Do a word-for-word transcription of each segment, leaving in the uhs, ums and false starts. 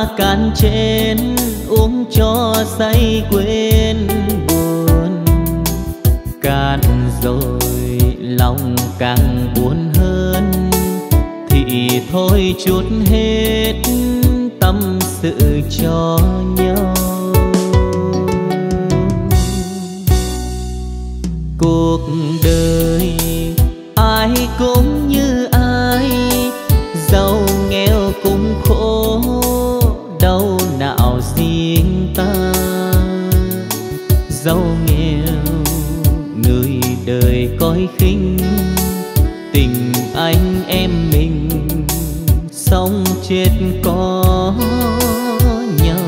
can chén uống cho say quên buồn. Cạn rồi lòng càng buồn hơn thì thôi chút hết tâm sự cho nhau. Cuộc đời ai cũng như ai, giàu nghèo cũng khổ, đâu nào riêng ta. Giàu nghèo người đời coi khinh, tình anh em mình sống chết có nhau.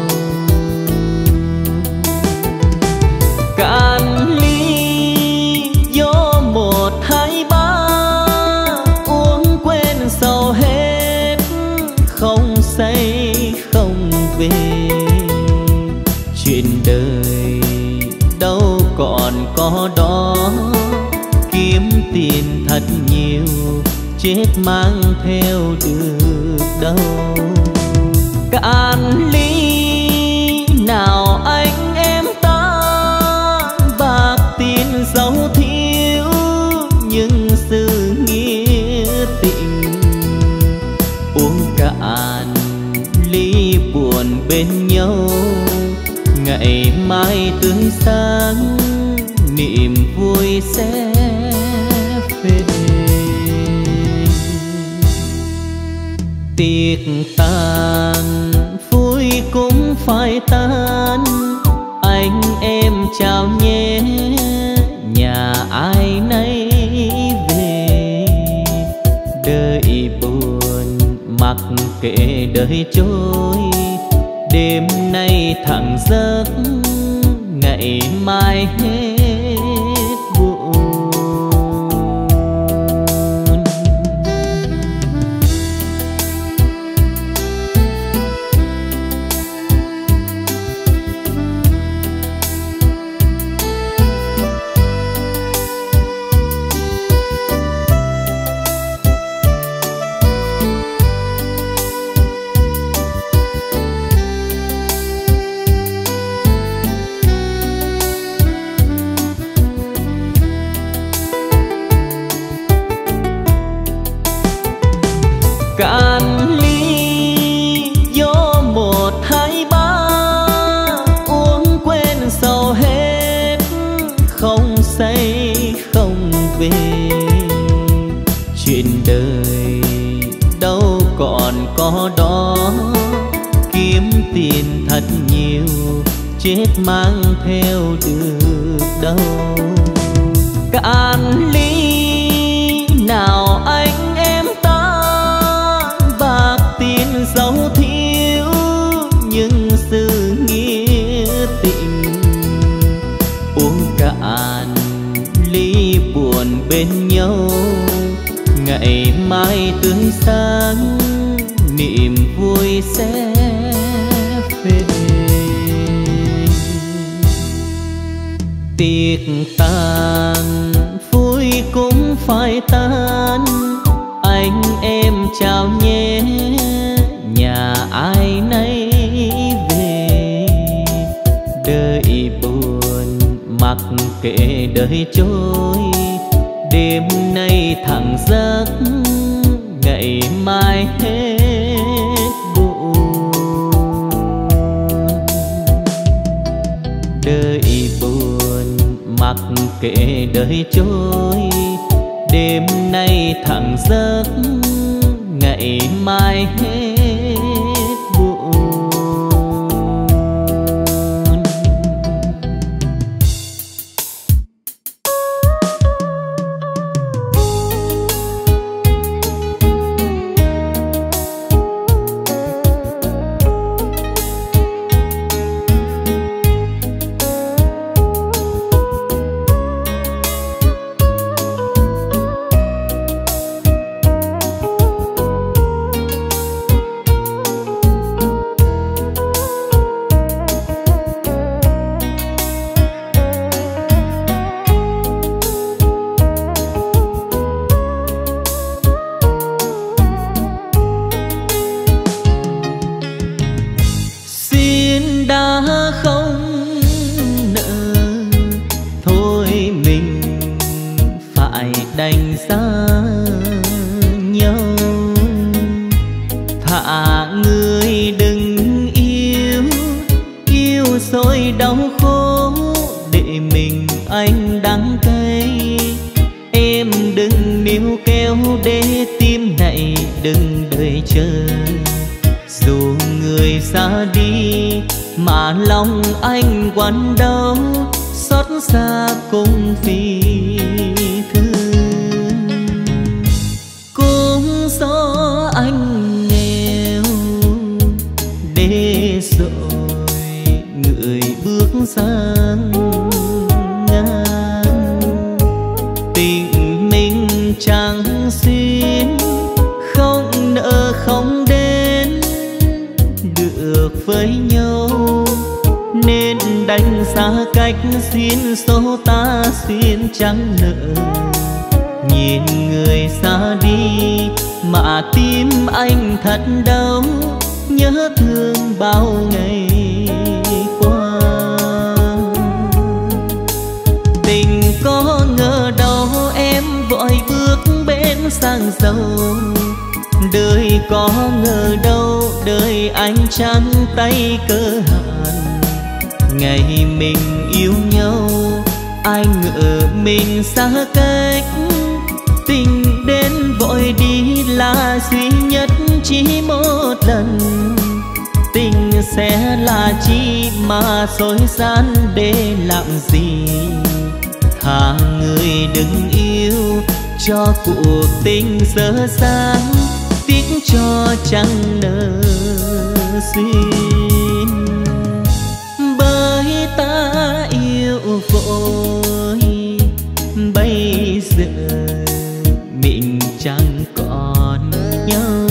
Cạn ly vô một hai ba, uống quên sầu hết, không say không về. Chuyện đời đâu còn có đó, kiếm tiền thật nhiều chết mang theo được đâu. Cạn ly nào anh em ta, bạc tiền giàu thiếu nhưng sự nghĩa tình. Uống cạn ly buồn bên nhau, ngày mai tươi sáng niềm vui sẽ về. Tiệc tàn vui cũng phải tan, anh em chào nhé nhà ai nấy về. Đời buồn mặc kệ đời trôi, đêm nay thẳng giấc ngày mai hết buồn. Cạn ly vô một hai ba, uống quên sầu hết, không say không về. Chuyện đời đâu còn có đó, kiếm tiền thật nhiều chết mang theo được đâu. Cạn ly nào anh em ta, bạc tiền giàu thiếu nhưng sự nghĩa tình. Uống cạn ly buồn bên nhau, ngày mai tươi sáng niềm vui sẽ về. Tiệc tàn vui cũng phải tan, anh em chào nhé nhà ai nấy về. Đời buồn mặc kệ đời trôi, đêm nay thẳng giấc ngày mai hết buồn. Đời buồn mặc kệ đời trôi, đêm nay thẳng giấc ngày mai hết buồn. đành xa nhau. Thà người đừng yêu, yêu rồi đau khổ để mình anh đắng cay. Em đừng níu kéo để tim này đừng đợi chờ. Dù người xa đi mà lòng anh quặn đau, xót xa cũng vì thương. Cũng do anh nghèo để rồi người bước sang ngang. Tình mình chẳng xuyên, không nỡ không đến được với nhau, nên đánh xa cách duyên số ta duyên chẳng nợ. Nhìn người xa đi mà tim anh thật đau, nhớ thương bao ngày qua. Tình có ngờ đâu em vội bước bên sang giàu, đời có ngờ đâu đời anh trắng tay cơ hạn. Ngày mình yêu nhau anh ngỡ mình xa cách, tình đến vội đi là duy nhất chỉ một lần. Tình sẽ là chi mà dối gian để làm gì. Thà người đừng yêu cho cuộc tình dở dang, tiếc cho chẳng nỡ duyên. Bởi ta yêu vội bây giờ mình chẳng còn nhau.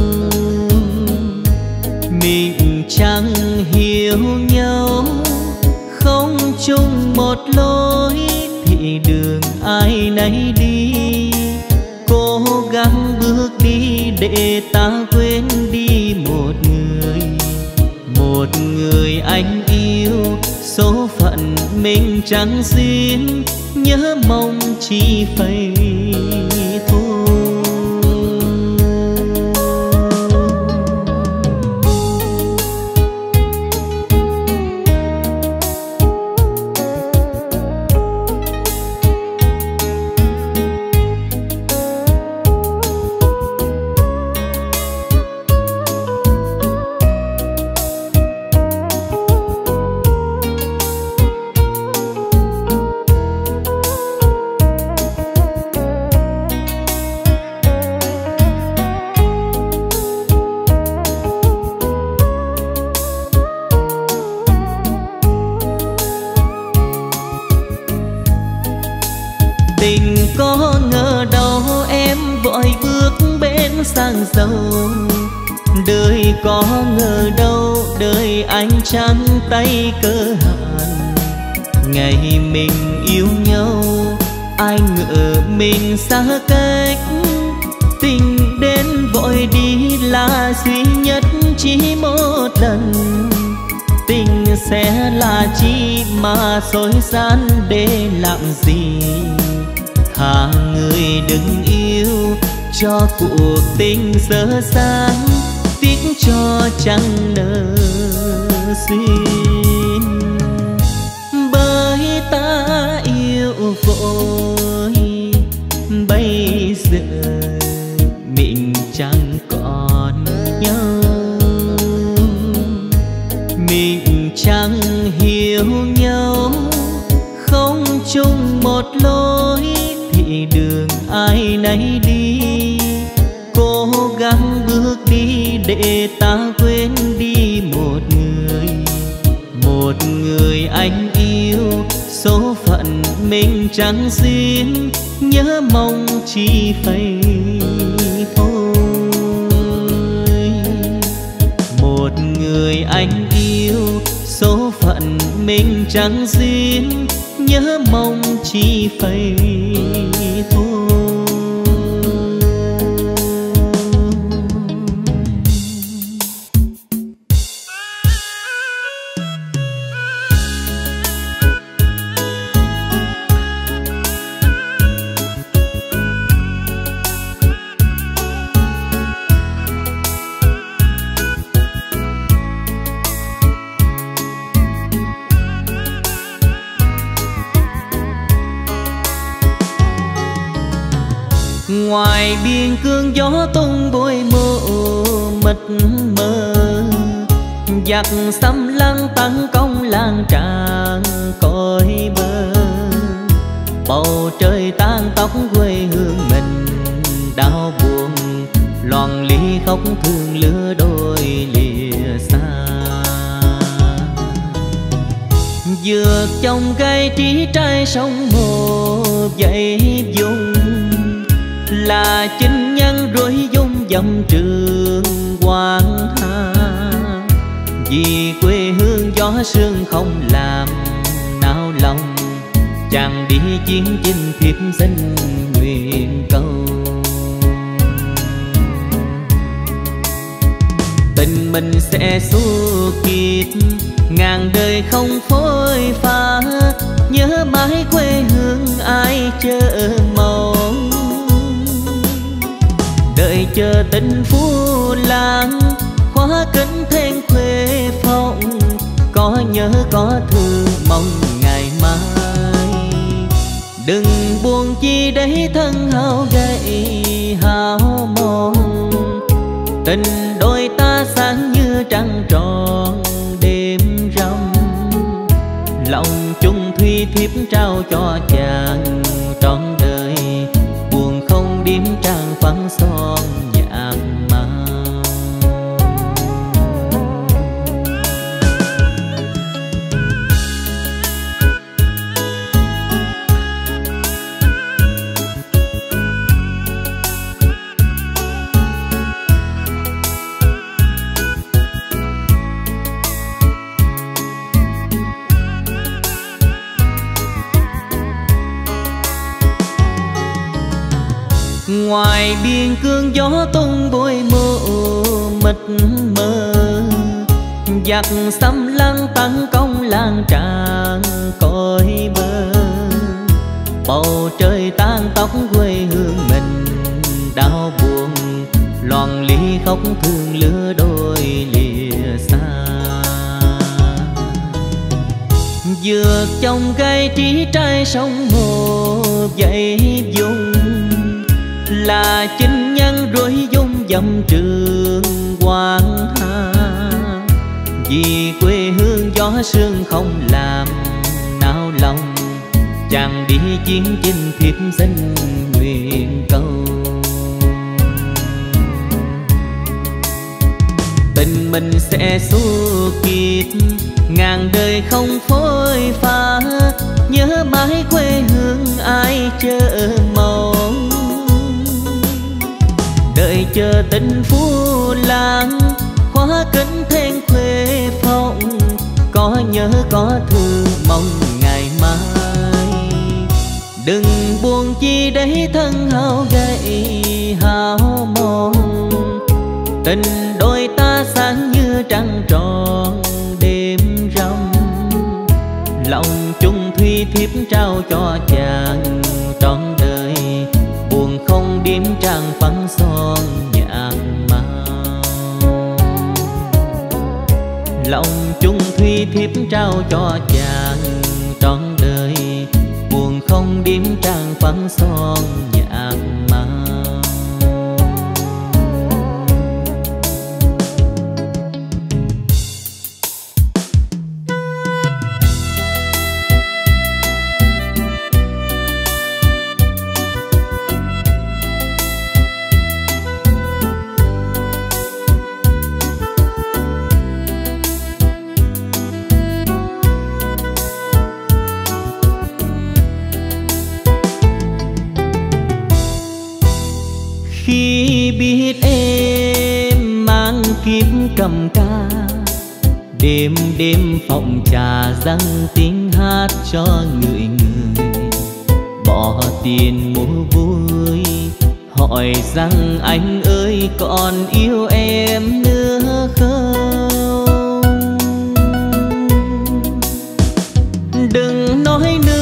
Mình chẳng hiểu nhau, không chung một lối thì đường ai nấy đi. Cố gắng bước đi để ta quên đi một người, một người anh yêu. Số phận mình chẳng duyên, nhớ mong chỉ phải thôi. Tình có ngờ đâu em vội bước bên sang giàu, đời có ngờ đâu đời anh trắng tay cơ hạn. Ngày mình yêu nhau anh ngỡ mình xa cách, tình đến vội đi là duy nhất chỉ một lần. Tình sẽ là chi mà dối gian để làm gì. Thà người đừng yêu cho cuộc tình dở dang, tiếc cho chẳng nỡ duyên. Bởi ta yêu vội bây giờ mình chẳng còn nhau. Mình chẳng hiểu nhau, không chung một lối thì đường ai nấy đi. Cố gắng bước đi để ta quên đi một người, một người anh yêu. Số phận mình chẳng duyên, nhớ mong chỉ phải thôi. Một người anh yêu, số phận mình chẳng duyên, nhớ mong chỉ phải thôi. Ngoài biên cương gió tung bụi mù mịt mờ, giặc xâm lăng tấn công làng tràng cõi bờ. Bầu trời tan tóc quê hương mình đau buồn, loạn ly khóc thương lứa đôi lìa xa. Dược trong cây trí trai sông hồ dậy dung, là chính nhân rối dung dòng trường quang hà. Vì quê hương gió sương không làm nao lòng, chàng đi chiến chinh thiếp xin nguyện câu. Tình mình sẽ suốt kiệt ngàn đời không phôi pha, nhớ mãi quê hương ai chờ mong. Đợi chờ tình phú lãng khóa kính then khuê phòng, có nhớ có thương mong ngày mai. Đừng buồn chi đấy thân hao gầy hao mòn, tình đôi ta sáng như trăng tròn đêm rằm. Lòng chung thủy thiếp trao cho chàng trọn đời, buồn không điểm trang phấn son nhạc màu. Ngoài biên cương gió tung bụi mù mịt mờ, giặc xâm lăng tấn công làng tràng cõi bờ. Bầu trời tan tóc quê hương mình đau buồn, loạn ly khóc thương lứa đôi lìa xa. Dược trong cây trí trai sông hồ dậy dung, là chính nhân rối dung dòng trường quang hà. Vì quê hương gió sương không làm nao lòng, chàng đi chiến chinh thiếp xin nguyện câu. Tình mình sẽ suốt kiệt ngàn đời không phôi pha, nhớ mãi quê hương ai chờ mong. Đợi chờ tình phú lãng khóa kính then khuê phòng, có nhớ có thương mong ngày mai. Đừng buồn chi đấy thân hao gầy hao mòn, tình đôi ta sáng như trăng tròn đêm rằm. Lòng chung thủy thiếp trao cho chàng trọn đời, buồn không điểm trang phấn son nhạc màu. Lòng chung thủy thiếp trao cho chàng trọn đời, buồn không điểm trang phấn son nhạc màu. Khi biết em mang kiếm cầm ca, đêm đêm phòng trà dâng tiếng hát cho người người. Bỏ tiền mua vui, hỏi rằng anh ơi còn yêu em nữa không? Đừng nói nữa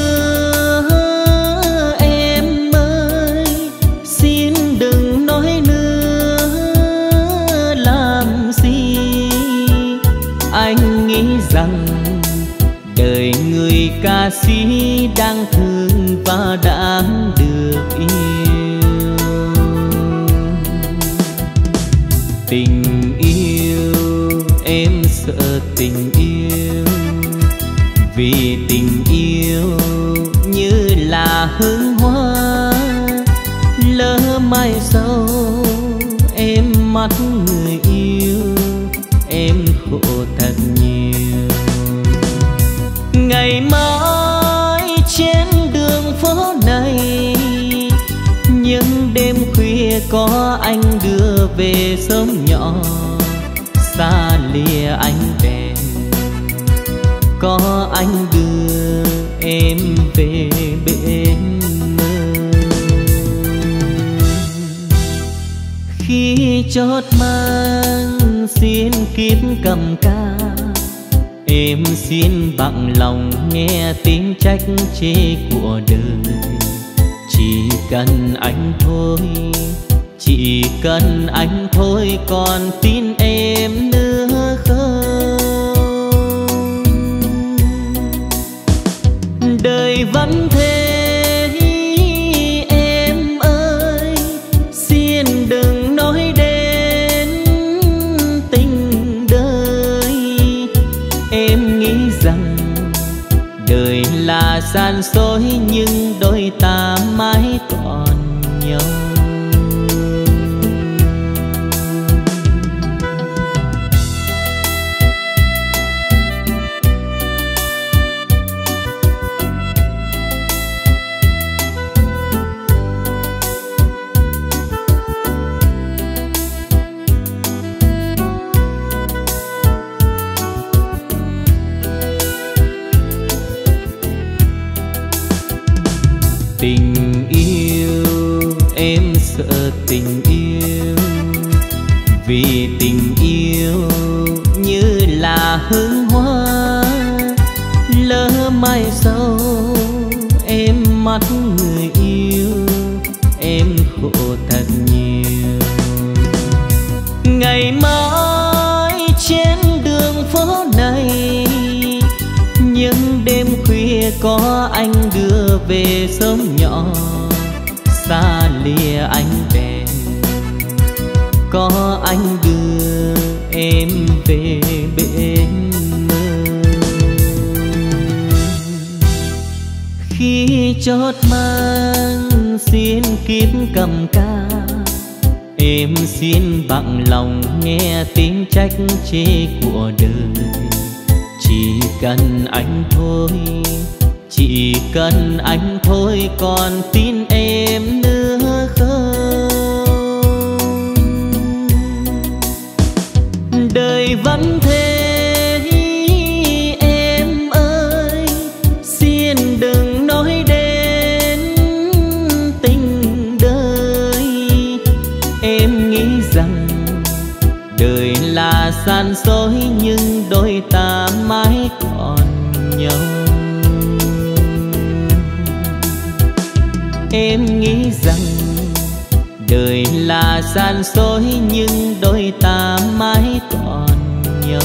rằng đời người ca sĩ đang thương và đang được yêu. tình yêu, vì tình yêu như là hương hoa lỡ mai sau em mắt người yêu, em khổ thật nhiều. Ngày mai trên đường phố này, những đêm khuya có anh đưa về sớm nhỏ, xa lìa ánh đèn có anh đưa em về bên mơ. Khi chót mang xin kiếp cầm ca, em xin bằng lòng nghe tiếng trách chê của đời. Chỉ cần anh thôi, chỉ cần anh thôi, còn tin em nữa không? Đời vẫn thế em ơi, xin đừng nói đến tình đời. Em nghĩ rằng đời là san xối, nhưng đôi ta mãi còn nhau. Tình yêu em sợ tình yêu, vì tình yêu như là hương hoa lỡ mai sau em mắt người yêu, em khổ thật nhiều. Ngày mai trên đường phố này, những đêm khuya có anh đưa về sớm nhỏ, xa lìa ánh đèn có anh đưa em về bên mơ. Khi chót mang xin kiếp cầm ca, em xin bằng lòng nghe tiếng trách chê của đời. Chỉ cần anh thôi, chỉ cần anh thôi, còn tin em nữa không? Đời vẫn thế em ơi, xin đừng nói đến tình đời. Em nghĩ rằng đời là san xối, nhưng đôi ta mãi còn nhau. Em nghĩ rằng đời là san xối, nhưng đôi ta mãi còn nhau.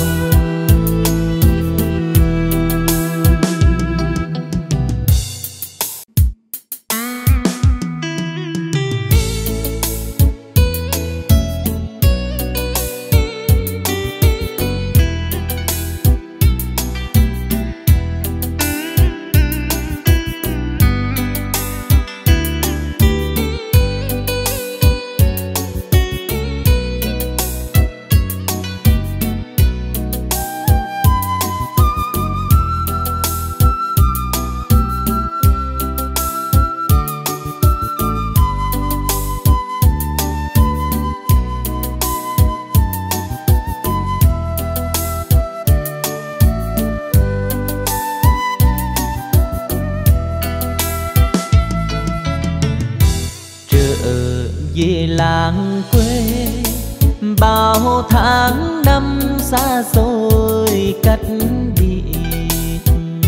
về làng quê, bao tháng năm xa xôi cách biệt.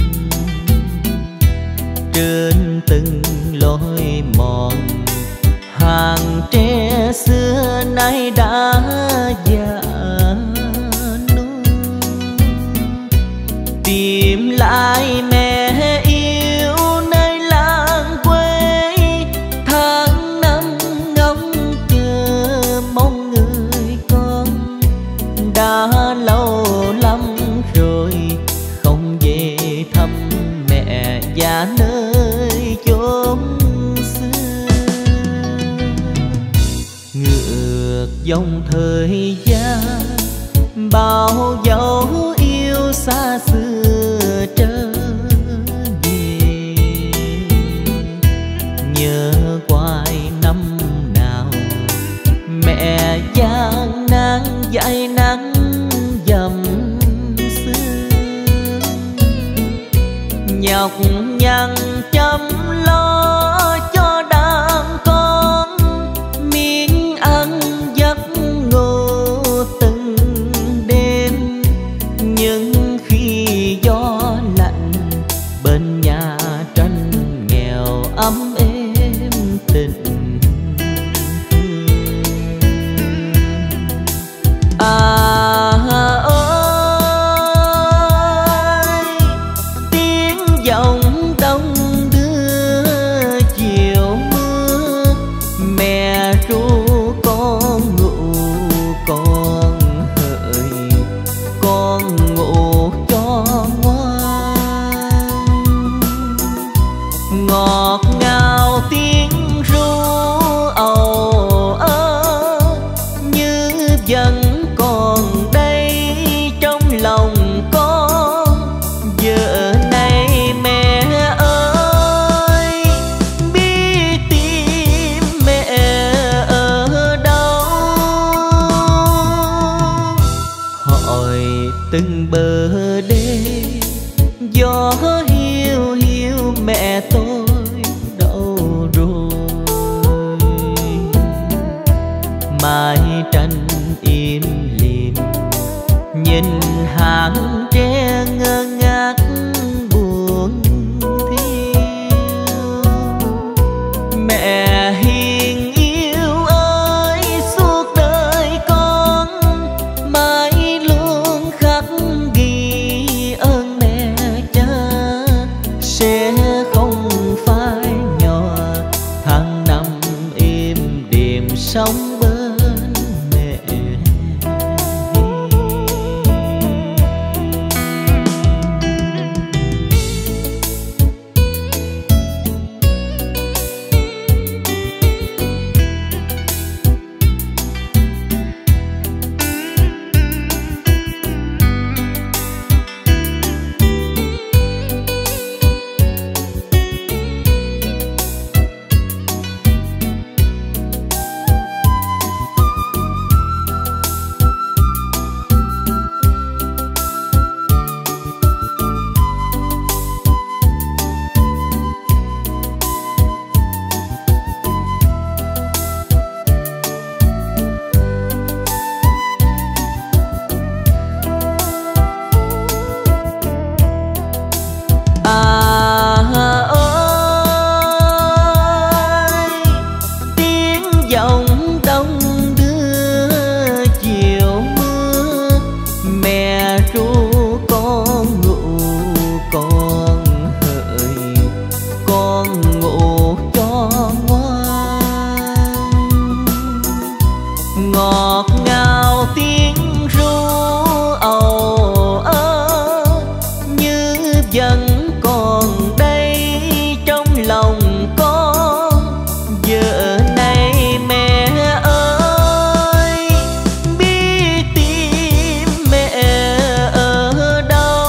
Trên từng lối mòn, hàng tre xưa nay đã già nua. Tìm lại mẹ yêu nơi làng quê, tháng năm ngóng chờ mong người con. Đã lâu lắm rồi dòng thời gian bao dấu yêu xa xưa trở về. Nhớ quay năm nào mẹ gian nan dạy nắng dầm sương, nhọc nhằn chăm lo cho đàn con miếng ăn giấc ngủ từng đêm. Nhưng khi gió lạnh bên nhà tranh nghèo ấm êm tình à ơi, tiếng giọng đông đưa chiều mưa, mẹ ru con ngủ con hỡi con ngủ cho ngoan. Ngọt ngào tiếng ru ầu ơ như vẫn còn đây trong lòng con. Giờ này mẹ ơi biết tìm mẹ ở đâu, hỏi từng bờ đê gió hiu hiu mẹ tôi đâu rồi. Mái tranh im lìm nhìn hàng tre ngơ ngác buồn thiêu. Mẹ hiền yêu ơi suốt đời con mãi luôn khắc ghi ơn mẹ cha, sẽ không phai nhòa tháng năm im đềm sống bên mẹ. Ngọt ngào tiếng ru ầu ơ như vẫn còn đây trong lòng con. Giờ này mẹ ơi biết tìm mẹ ở đâu,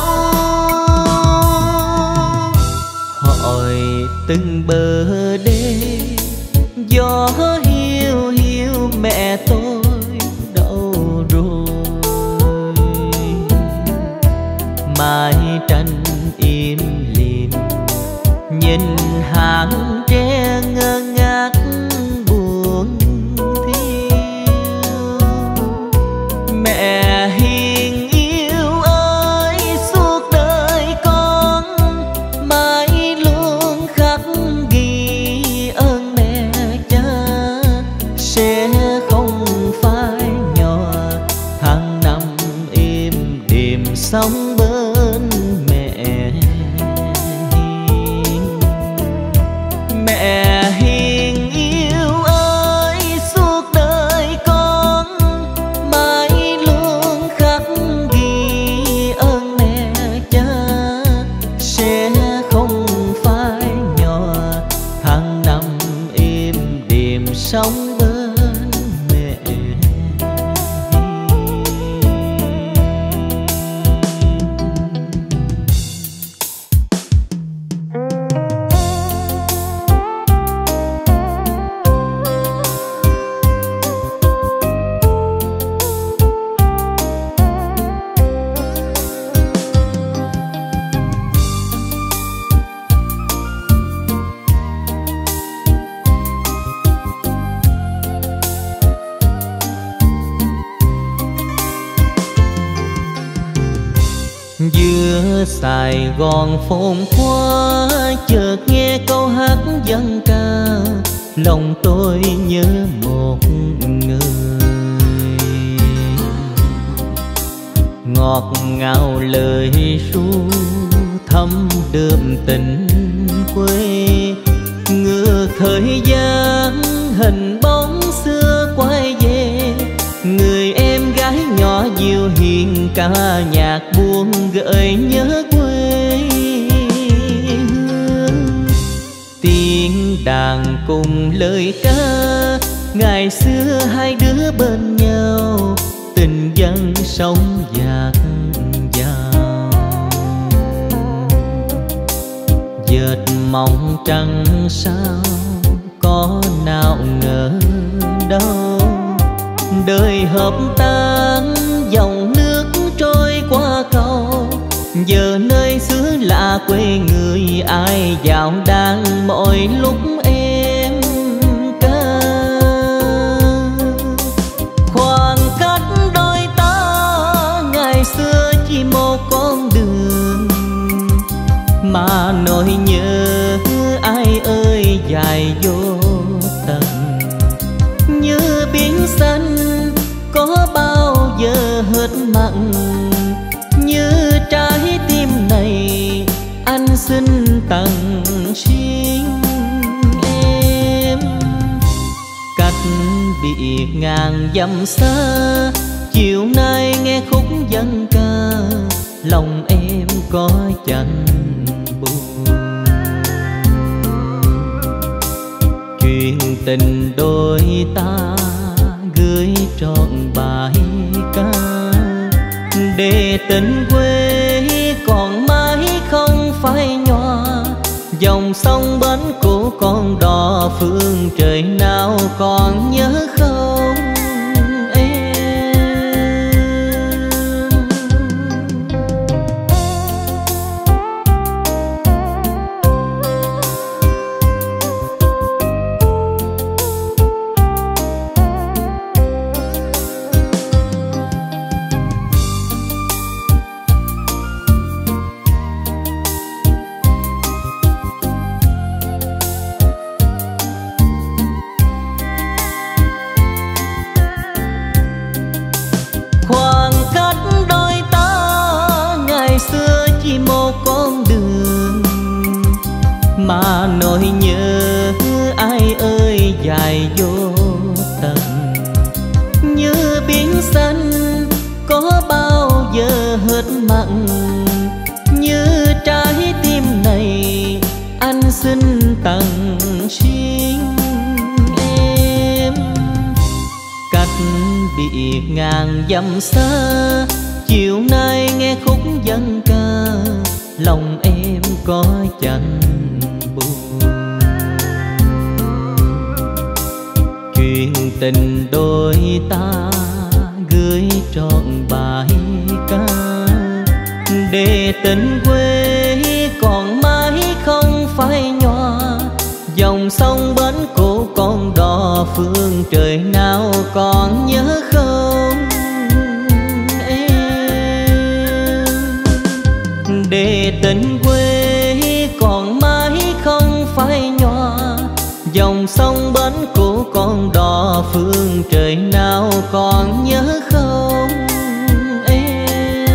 hỏi từng bờ đê gió hiu hiu mẹ tôi đâu rồi. Mái tranh im lìm nhìn hàng tre ngơ ngác buồn thiêu. Mẹ hiền yêu ơi suốt đời con mãi luôn khắc ghi ơn mẹ cha, sẽ không phai nhòa tháng năm im đềm sống bên mẹ hiền. Mẹ hiền yêu ơi suốt đời con mãi luôn khắc ghi ơn mẹ cha, sẽ không phai nhòa tháng năm im đềm sống bên mẹ. nhớ Sài Gòn phồn hoa, chợt nghe câu hát dân ca, lòng tôi nhớ một người. Ngọt ngào lời ru thấm đượm tình quê, ngược thời gian hình bóng xưa quay về. Người em gái nhỏ dịu hiền ca nhạc buồn gợi nhớ quê hương. Tiếng đàn cùng lời ca, ngày xưa hai đứa bên nhau, tình dân sống dạt dào. Dệt mong trăng sao có nào ngờ đâu, đời hợp tan dòng nước trôi qua cầu. Giờ nơi xứ lạ quê người, ai dạo đang mọi lúc em ca. Khoảng cách đôi ta ngày xưa chỉ một con đường, mà nỗi nhớ ai ơi dài vô tận. Như biển xanh có bao giờ hết mặn, như trái tim này anh xin tặng riêng em. Cách biệt ngàn dặm xa, chiều nay nghe khúc dân ca, lòng em có chẳng buồn. Chuyện tình đôi ta gửi trọn bài ca, để tình quê còn mãi không phai nhòa. Dòng sông bến cũ con đò, phương trời nào còn nhớ không em. Mà nỗi nhớ ai ơi dài vô tận. Như biển xanh có bao giờ hết mặn, như trái tim này anh xin tặng riêng em. Cách biệt ngàn dặm xa, chiều nay nghe khúc dân ca, lòng em có chẳng buồn. Chuyện tình đôi ta gửi trọn bài ca, để tình quê còn mãi không phai nhòa. Dòng sông bến cũ con đò, phương trời nào còn nhớ không em. Để tình quê còn mãi không phai nhòa. Dòng sông bến cũ con đò, phương trời nào còn nhớ không em.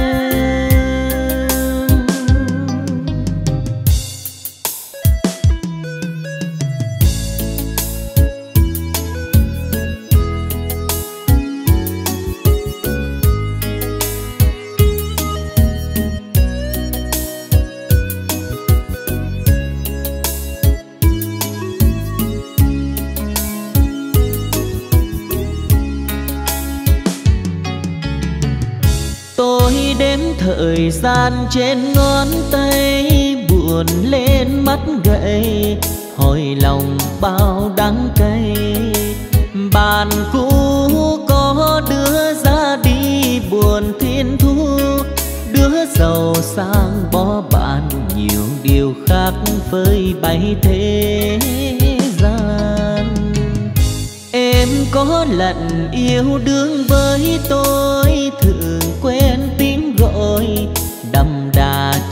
Tôi đếm thời gian trên ngón tay, buồn lên mắt gậy, hồi lòng bao đắng cay. Bạn cũ có đứa ra đi buồn thiên thu, đứa giàu sang bỏ bạn nhiều điều khác với bay thế gian. Em có lần yêu đương với tôi, thường quen tiếng gọi đậm đà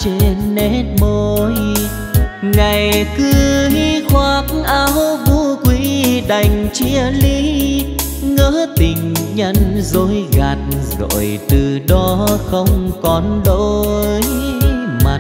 nét môi. Ngày cưới khoác áo vu quy đành chia ly, ngỡ tình nhân dối gạt rồi từ đó không còn đôi mặt.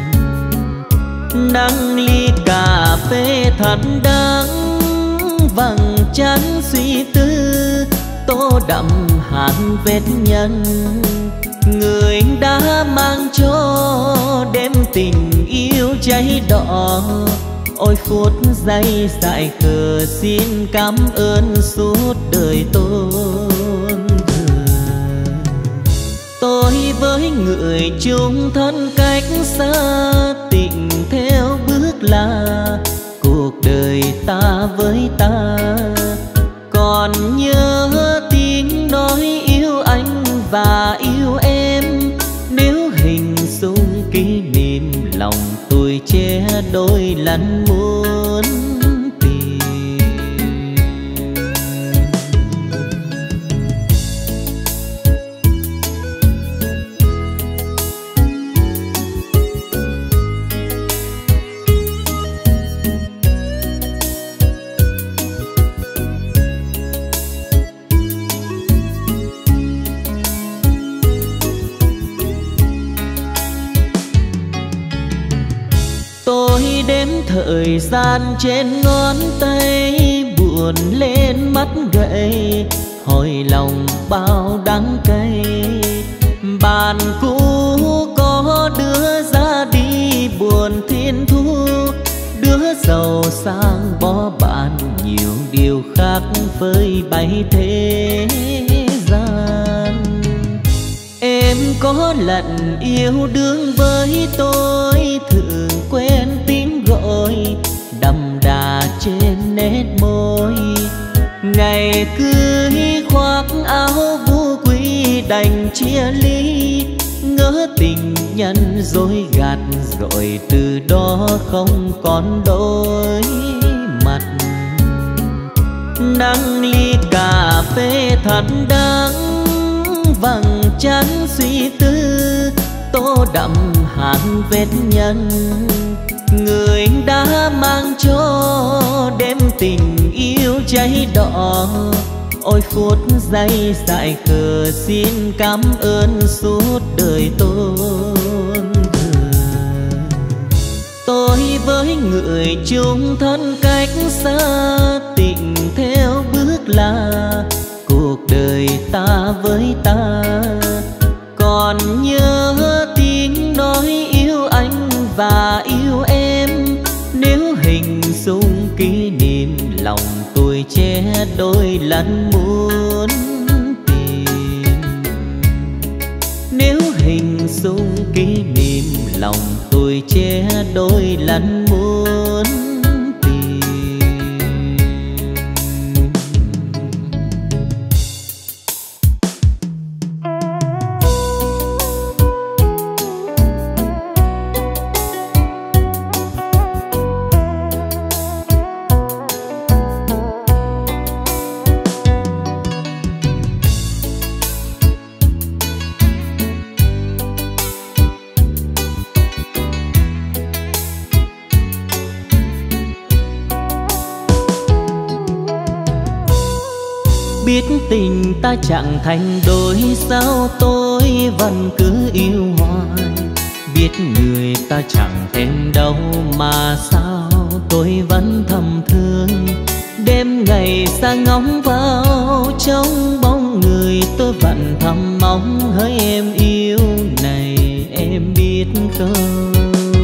Nắng ly cà phê thật đắng, vầng trán suy tư tô đậm hàn vết nhân. Người đã mang cho đêm tình yêu cháy đỏ, ôi phút giây dại khờ xin cảm ơn suốt đời tôn thờ. Tôi với người chung thân cách xa, tình theo bước là cuộc đời ta với ta. Còn nhớ tiếng nói yêu anh và yêu em, nếu hình dung kỷ niệm lòng tôi che đôi lần muốn tìm. Đếm thời gian trên ngón tay, buồn lên mắt gậy, hồi lòng bao đắng cay. Bạn cũ có đứa ra đi buồn thiên thu, đứa giàu sang bỏ bạn nhiều điều khác với bay thế gian. Em có lần yêu đương với tôi, thường quen tiếng gọi đậm đà trên nét môi. Ngày cưới khoác áo vu quy đành chia ly, ngỡ tình nhân dối gạt rồi từ đó không còn đôi mặt. Nắng ly cà phê thật đắng, vầng trán suy tư tô đậm hàn vết nhân. Người đã mang cho đêm tình yêu cháy đỏ, ôi phút giây dại khờ xin cảm ơn suốt đời tôn thờ. Tôi với người chung thân cách xa, tình theo bước là cuộc đời ta với ta. Còn nhớ tiếng nói yêu anh và yêu em, nếu hình dung kỷ niệm lòng tôi che đôi lần muốn tìm. Nếu hình dung kỷ niệm lòng tôi che đôi lần muốn tìm. Biết tình ta chẳng thành đôi, sao tôi vẫn cứ yêu hoài. Biết người ta chẳng thèm đâu, mà sao tôi vẫn thầm thương. Đêm ngày xa ngóng vào trong bóng người, tôi vẫn thầm mong hỡi em yêu này, em biết không?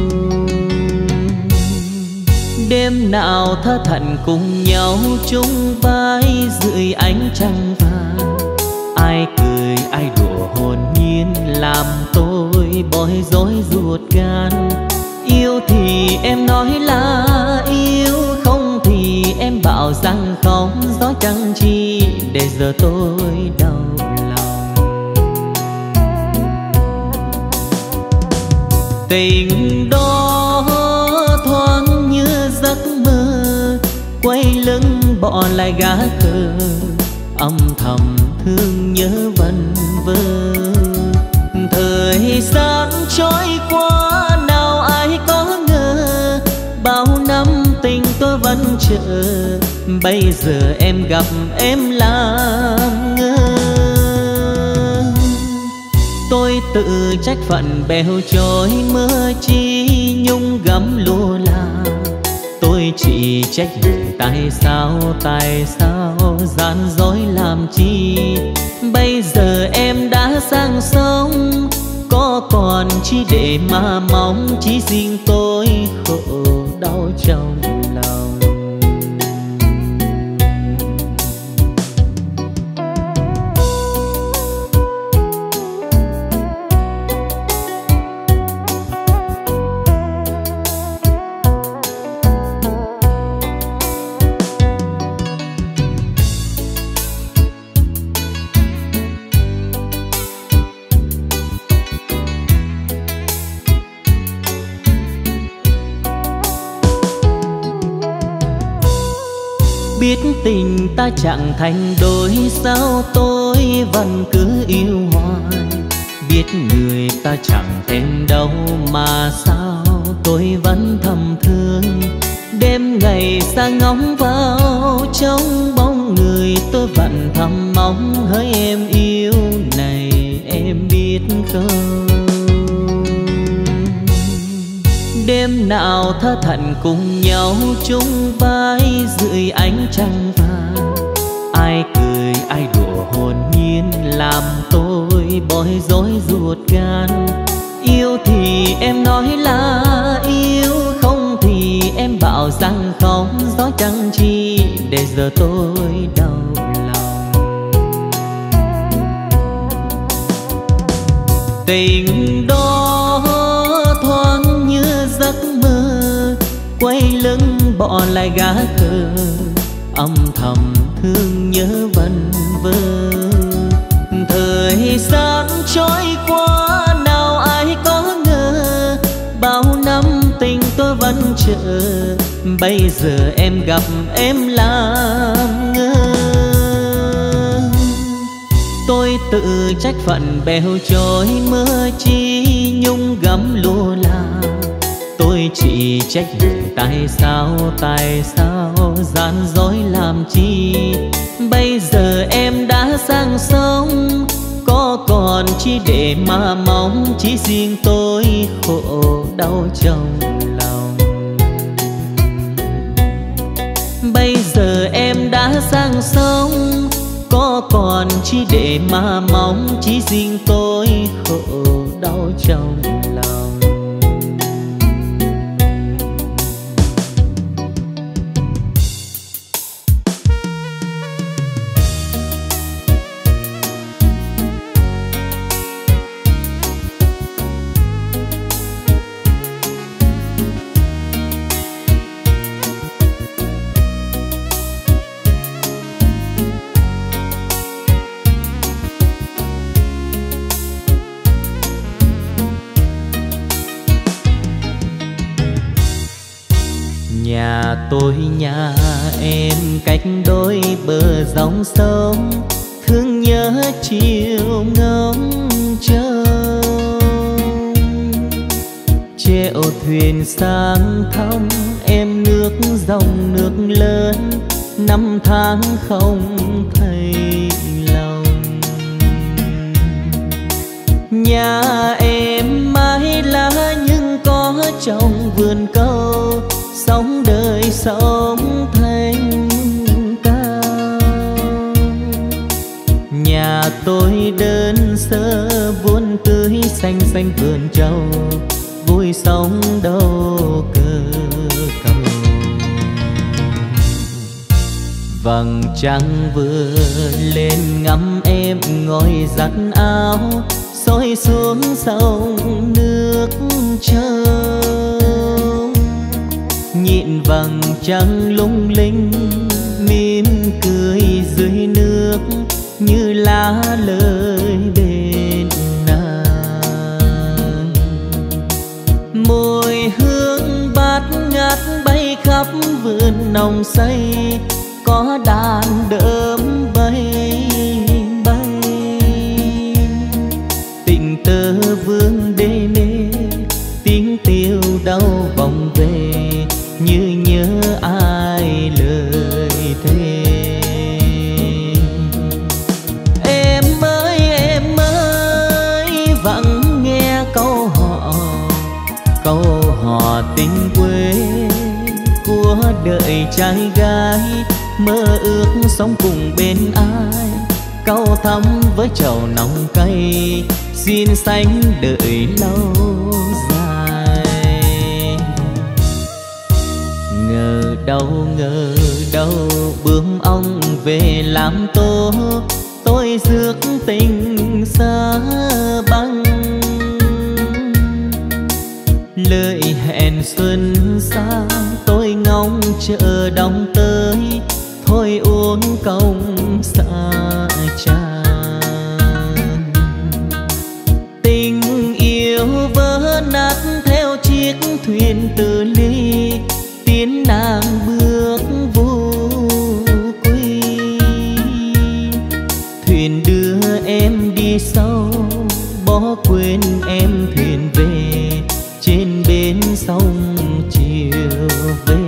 Đêm nào thơ thận cùng nhau chung vai dưới ánh trăng vàng, ai cười ai đùa hồn nhiên làm tôi bối rối ruột gan. Yêu thì em nói là yêu, không thì em bảo rằng không. Gió chẳng chi để giờ tôi đau lòng. Tình đó thoáng như giấc mơ, quay lưng bỏ lại gã khờ, âm thầm thương nhớ vân vơ. Thời gian trôi qua nào ai chờ, bây giờ em gặp em làm ngơ. Tôi tự trách phận bèo trôi mưa chi nhung gấm lúa là. Tôi chỉ trách mình tại sao, tại sao gian dối làm chi. Bây giờ em đã sang sống, có còn chi để mà mong, chỉ riêng tôi khổ đau trong lòng. Biết tình ta chẳng thành đôi, sao tôi vẫn cứ yêu hoài. Biết người ta chẳng thèm đâu, mà sao tôi vẫn thầm thương. Đêm ngày xa ngóng vào trong bóng người, tôi vẫn thầm mong hỡi em yêu này, em biết không? Đêm nào thơ thận cùng nhau chung vai dưới ánh trăng vàng. Ai cười ai đùa hồn nhiên, làm tôi bối rối ruột gan. Yêu thì em nói là yêu, không thì em bảo rằng không. Gió chẳng chi để giờ tôi đau lòng. Tình đó thoáng như giấc mơ, quay lưng bỏ lại gã khờ. Âm thầm thương nhớ vân vơ. Thời gian trôi qua nào ai có ngờ, bao năm tình tôi vẫn chờ, bây giờ em gặp em làm ngơ. Tôi tự trách phận bèo trôi mưa chi nhung gấm lúa là. Tôi chỉ trách mình tại sao, tại sao gian dối làm chi. Bây giờ em đã sang sống, có còn chi để mà mong, chỉ riêng tôi khổ đau trong lòng. Bây giờ em đã sang sống, có còn chi để mà mong, chỉ riêng tôi khổ đau trong lòng. Nhà tôi nhà em cách đôi bờ dòng sông, thương nhớ chiều ngóng trông. Chèo thuyền sang thăm em nước dòng nước lớn, năm tháng không thấy lòng. Nhà em mái lá nhưng có trong vườn câu, sống đời sống thanh cao. Nhà tôi đơn sơ vốn tươi xanh xanh vườn trầu, vui sống đâu cơ cầu. Vầng trăng vừa lên ngắm em ngồi giặt áo, xối xuống sông nước trâu. Nhịn vầng trăng lung linh mỉm cười dưới nước, như lá lời bên nàng. Mùi hương bát ngát bay khắp vườn nồng say, có đàn đớm bay bay. Tình tơ vương đê mê, tiếng tiêu đau vòng về, như nhớ ai đợi trai gái, mơ ước sống cùng bên ai, cau thắm với trầu nồng cay, xin sánh đợi lâu dài. Ngờ đâu ngờ đâu bướm ong về làm tố, tôi rước tình xa băng. Lời hẹn xuân sang tôi ngóng chờ đong tới, thôi uống công xa tràn. Tình yêu vỡ nát theo chiếc thuyền từ ly, tiến nàng bước vô quy. Thuyền đưa em đi sâu, bỏ quên em thuyền về, trên bến sông chiều về.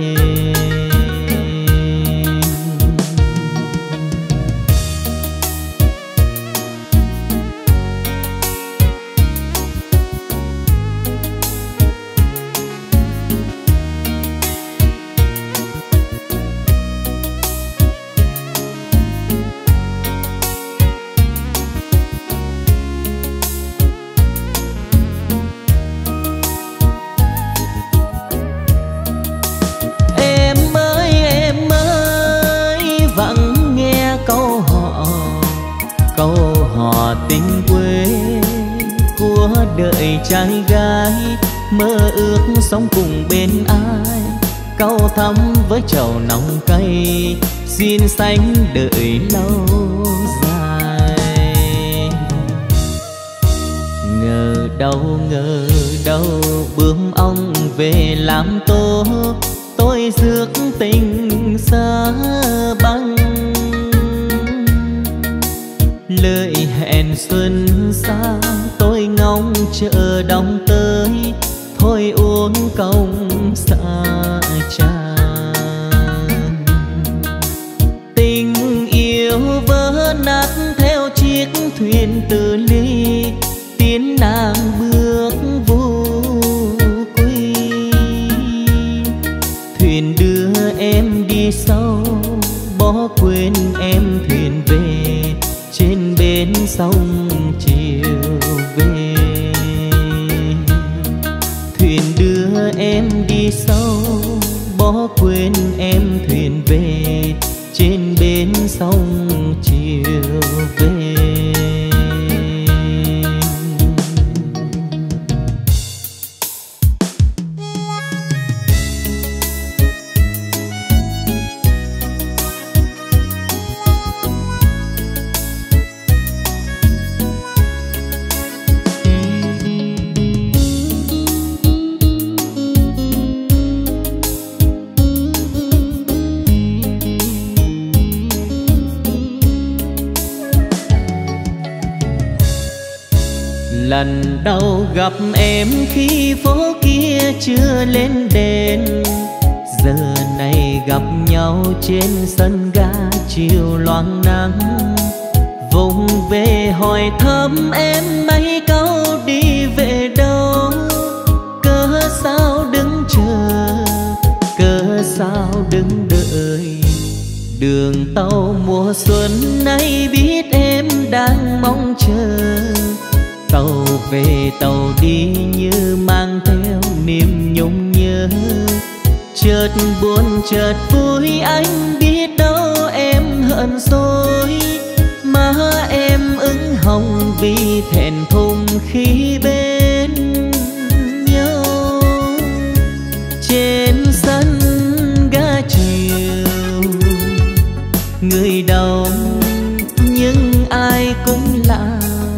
Tình quê của đợi trai gái, mơ ước sống cùng bên ai, cau thắm với trầu nồng cay, xin sánh đợi lâu dài. Ngờ đâu ngờ đâu bướm ong về làm tố, tôi rước tình xa băng. Lời hẹn xuân sang tôi ngóng chờ đong tới, thôi uống công xa tràn. Tình yêu vỡ nát theo chiếc thuyền từ ly, tiến nàng bước vô quy. Thuyền đưa em đi sâu, bỏ quên em thuyền về, trên bến sông chiều về. Thuyền đưa em đi sâu, bỏ quên em thuyền về, trên bến sông chiều về. Lần đầu gặp em khi phố kia chưa lên đèn, giờ này gặp nhau trên sân ga chiều loang nắng. Vùng về hỏi thăm em mấy câu đi về đâu, cớ sao đứng chờ, cớ sao đứng đợi. Đường tàu mùa xuân nay biết em đang mong chờ, tàu về tàu đi như mang theo niềm nhung nhớ. Chợt buồn chợt vui anh biết đâu em hận rồi, má em ửng hồng vì thẹn thùng khi bên nhau. Trên sân ga chiều người đông nhưng ai cũng lạ,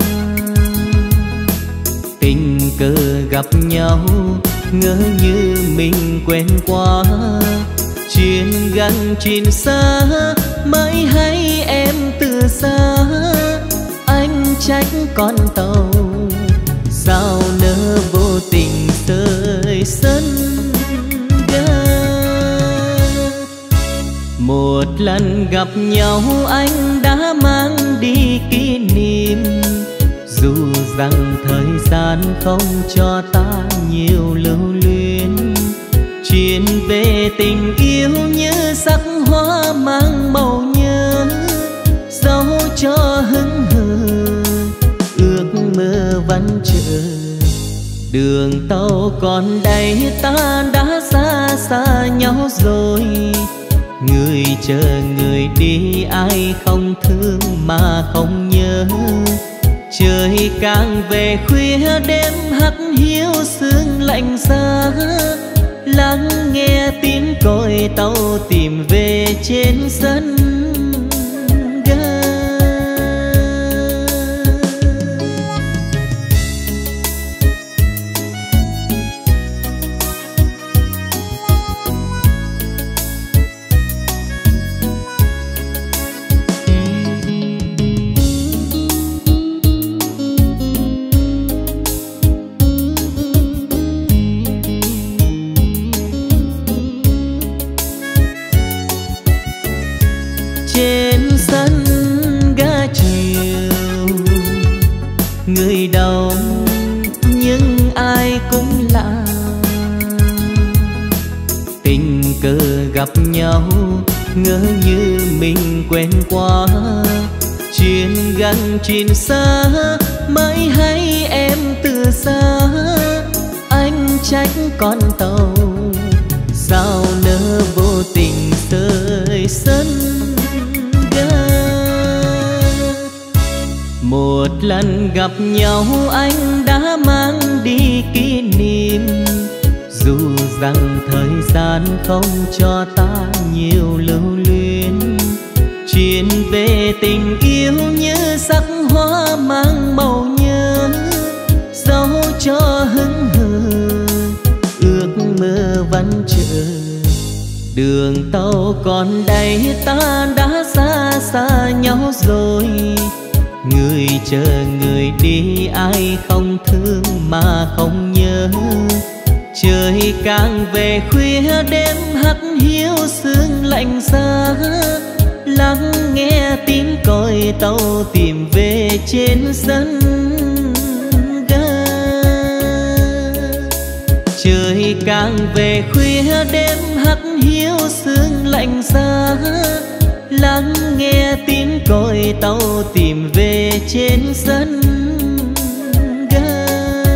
tình cờ gặp nhau ngỡ như mình quen quá. Chuyện gần chuyện xa mới hay em từ xa, anh trách con tàu sao nỡ vô tình rời sân ga. Một lần gặp nhau anh đã mang đi kỷ niệm, dù rằng thời gian không cho ta nhiều lưu luyến. Chuyện về về tình yêu như sắc hoa mang màu nhớ, dấu cho hững hờ ước mơ vẫn chờ. Đường tàu còn đây ta đã xa xa nhau rồi, người chờ người đi ai không thương mà không nhớ. Trời càng về khuya đêm hắt hiu sương lạnh giá, lắng nghe tiếng còi tàu tìm về trên sân ga. Người đông nhưng ai cũng lạ, tình cờ gặp nhau ngỡ như mình quen quá. Chuyện gần chuyện xa mới hay em từ xa, anh trách con tàu sao nỡ vô tình rời sân ga. Một lần gặp nhau anh đã mang đi kỷ niệm, dù rằng thời gian không cho ta nhiều lưu luyến. Chuyện về tình yêu như sắc hoa mang màu nhớ, dấu cho hững hờ ước mơ vẫn chờ. Đường tàu còn đây ta đã xa xa nhau rồi, người chờ người đi ai không thương mà không nhớ. Trời càng về khuya đêm hắt hiu sương lạnh giá, lắng nghe tiếng còi tàu tìm về trên sân ga. Trời càng về khuya đêm hắt hiu sương lạnh giá, lắng nghe tiếng còi tàu tìm về trên sân ga.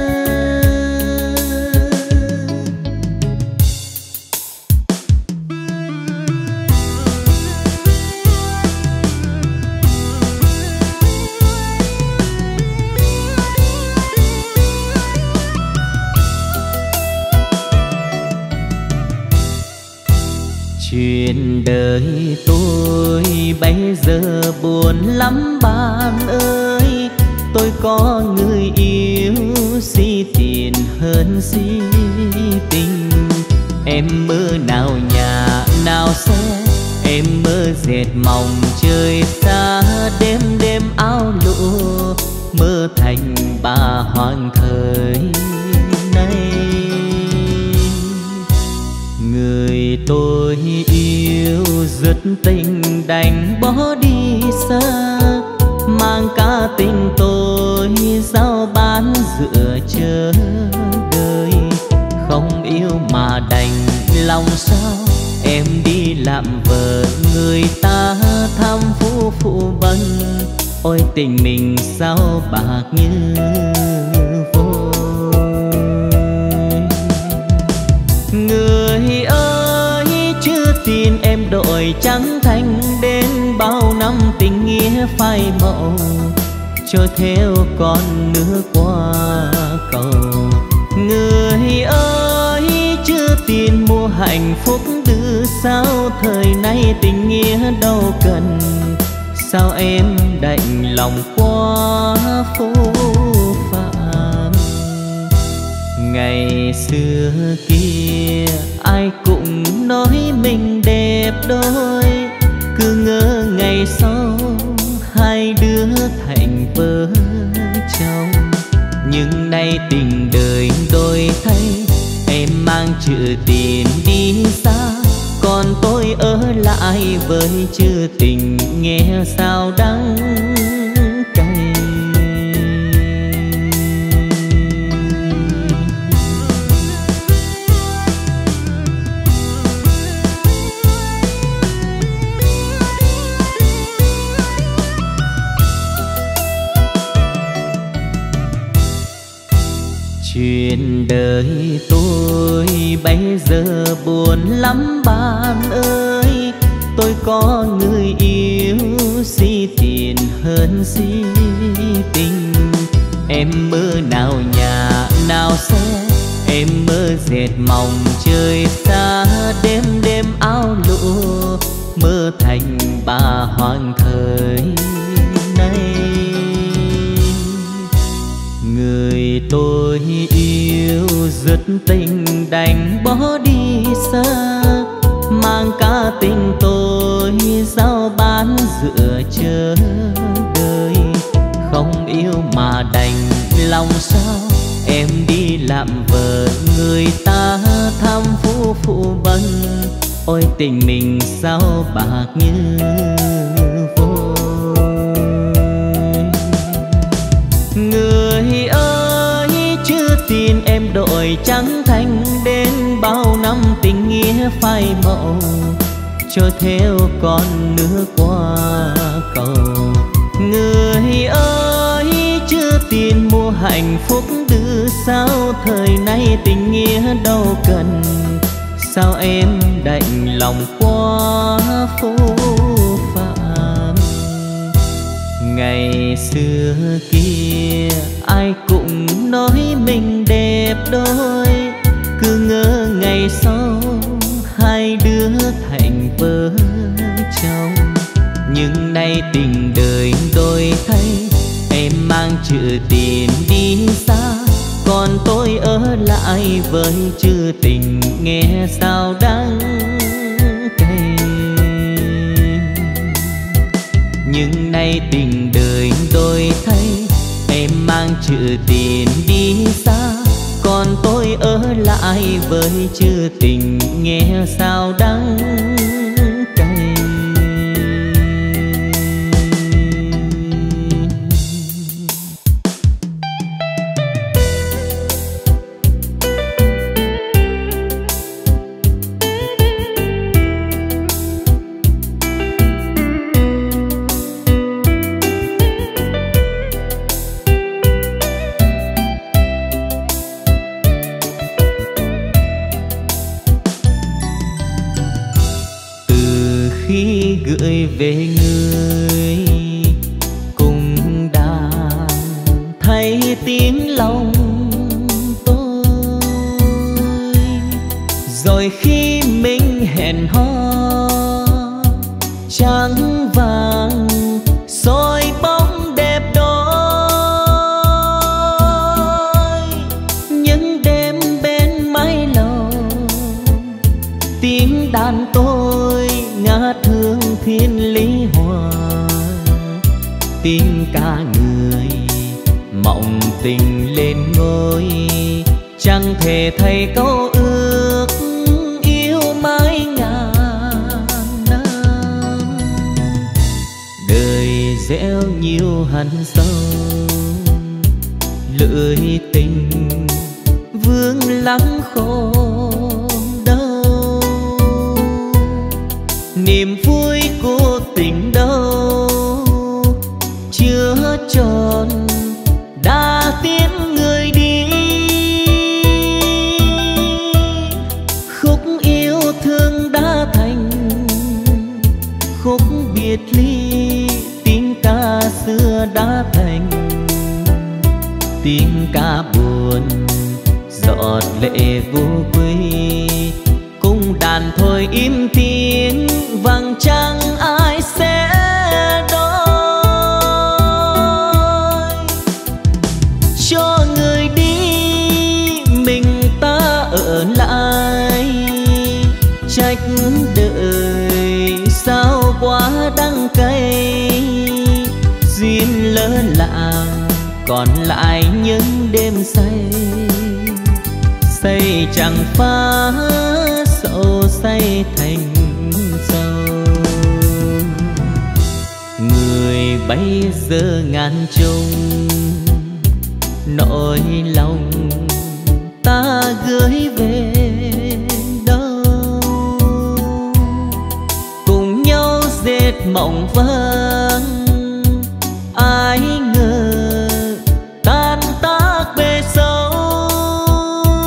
Chuyện đời tôi bây giờ buồn lắm bạn ơi, tôi có người yêu si tiền hơn si tình. Em mơ nào nhà nào xe, em mơ dệt mỏng trời xa. Đêm đêm áo lụa mơ thành bà hoàng thời nay. Người tôi yêu rất tình đành bỏ đi xa, mang cả tình tôi giao bán giữa chờ đợi. Không yêu mà đành lòng sao, em đi làm vợ người ta tham phú phụ bần. Ôi tình mình sao bạc như vôi. Người ơi chưa tin em đổi trắng thành đến bao năm tình nghĩa phai màu, trôi theo con nước qua cầu. Người ơi chưa tin mua hạnh phúc đưa sao, thời nay tình nghĩa đâu cần. Sao em đành lòng quá phũ phàng. Ngày xưa kia ai cũng nói mình đẹp đôi, cứ ngỡ ngày sau hai đứa thành vợ chồng. Nhưng nay tình đời đổi thay, em mang chữ tiền đi xa, còn tôi ở lại với chữ tình nghe sao đắng cay. đời tôi bây giờ buồn lắm bạn ơi. Tôi có người yêu si tiền hơn si tình. Em mơ nào nhà nào xe, em mơ dệt mỏng trời xa. Đêm đêm áo lụa mơ thành bà hoàng thời nay. Người tôi yêu rất tình đành bỏ đi xa, mang cả tình tôi giao bán giữa chờ đợi. Không yêu mà đành lòng sao, em đi làm vợ người ta tham phú phụ bần. Ôi tình mình sao bạc như vôi. Người ơi chưa tin em đổi trắng thành đến bao năm tình nghĩa phai màu, trôi theo con nước qua cầu. Người ơi chưa tin mua hạnh phúc đưa sao, thời nay tình nghĩa đâu cần. Sao em đành lòng quá phũ phàng. Ngày xưa kia ai cũng nói mình đẹp đôi, cứ ngỡ ngày sau hai đứa thành vợ chồng. Nhưng nay tình đời đổi thay, em mang chữ tiền đi xa, còn tôi ở lại với chữ tình nghe sao đắng cay. Nhưng nay tình đời đổi thay, em mang chữ tiền đi xa, còn tôi ở lại với chữ tình nghe sao đắng cay. Gửi về người cùng đàn thấy tiếng lòng tôi. Rồi khi mình hẹn hò trắng vàng soi bóng đẹp đôi. Những đêm bên mái lầu tiếng đàn tôi ngát hương thiên lý hòa. Tiếng ca người mộng tình lên ngôi, chẳng thể thay câu ước yêu mãi ngàn năm. Đời gieo nhiều hằn sâu, lưỡi tình vương lắng khổ đâu. Niềm vui của tình đâu chưa tròn đã tiến người đi. Khúc yêu thương đã thành khúc biệt ly, tiếng ca xưa đã thành tiếng ca buồn giọt lệ vô quy. Cung đàn thôi im tiếng vàng trăng ai sẽ đôi. Cho người đi mình ta ở lại, trách đời sao quá đắng cay. Duyên lỡ làng còn lại những đêm say, say chẳng phá sầu say thành sầu. Người bây giờ ngàn trùng nỗi lòng ta gửi về đâu. Cùng nhau dệt mộng vang ai ngờ tan tác bề sâu.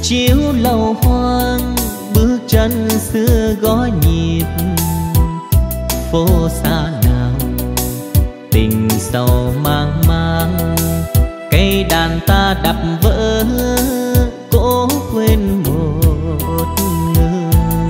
chiếu lầu hoang bước chân xưa gõ nhịp phố xa nào tình sầu mang mang cây đàn ta đập vỡ cố quên một người.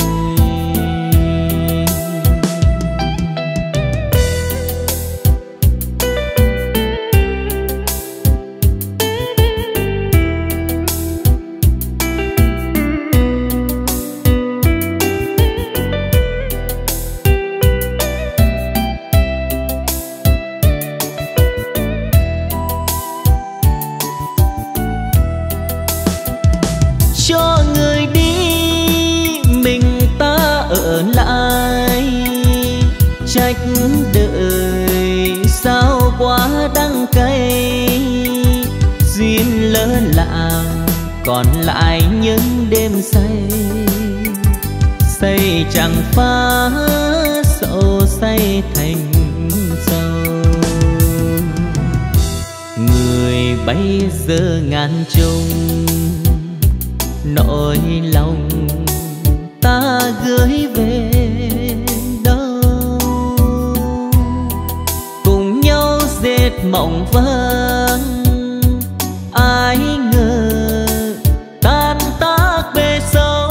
Cho người đi mình ta ở lại, trách đời sao quá đắng cay, duyên lỡ làng còn lại những đêm say, say chẳng phá sầu say thành sầu. Người bây giờ ngàn trùng nỗi lòng ta gửi về đâu, cùng nhau dệt mộng vang ai ngờ tan tác bề sâu.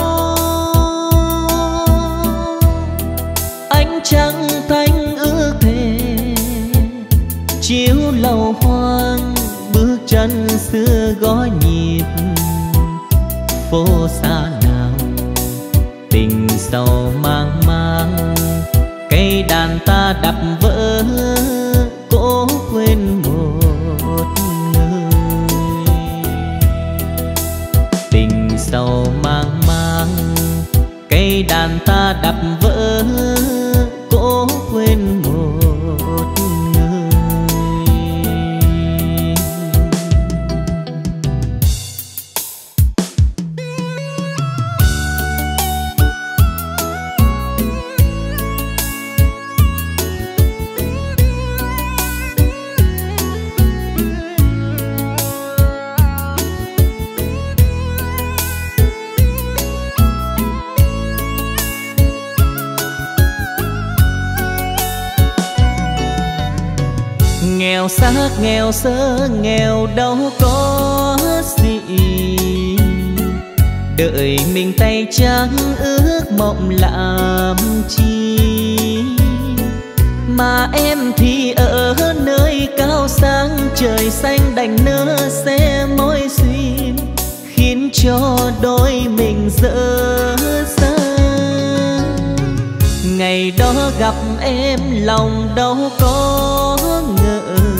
Ánh trăng thanh ước thề chiếu lầu hoang bước chân xưa gõ nhịp phố xa nào tình sầu mang mang cây đàn ta đập vỡ cố quên một người. Tình sầu mang mang cây đàn ta đập vỡ cố quên một người. Nghèo xác nghèo sơ nghèo đâu có gì, đợi mình tay trắng ước mộng làm chi. Mà em thì ở nơi cao sang trời xanh đành nỡ xe mối duyên, khiến cho đôi mình dở dang. Ngày đó gặp em lòng đâu có ngờ,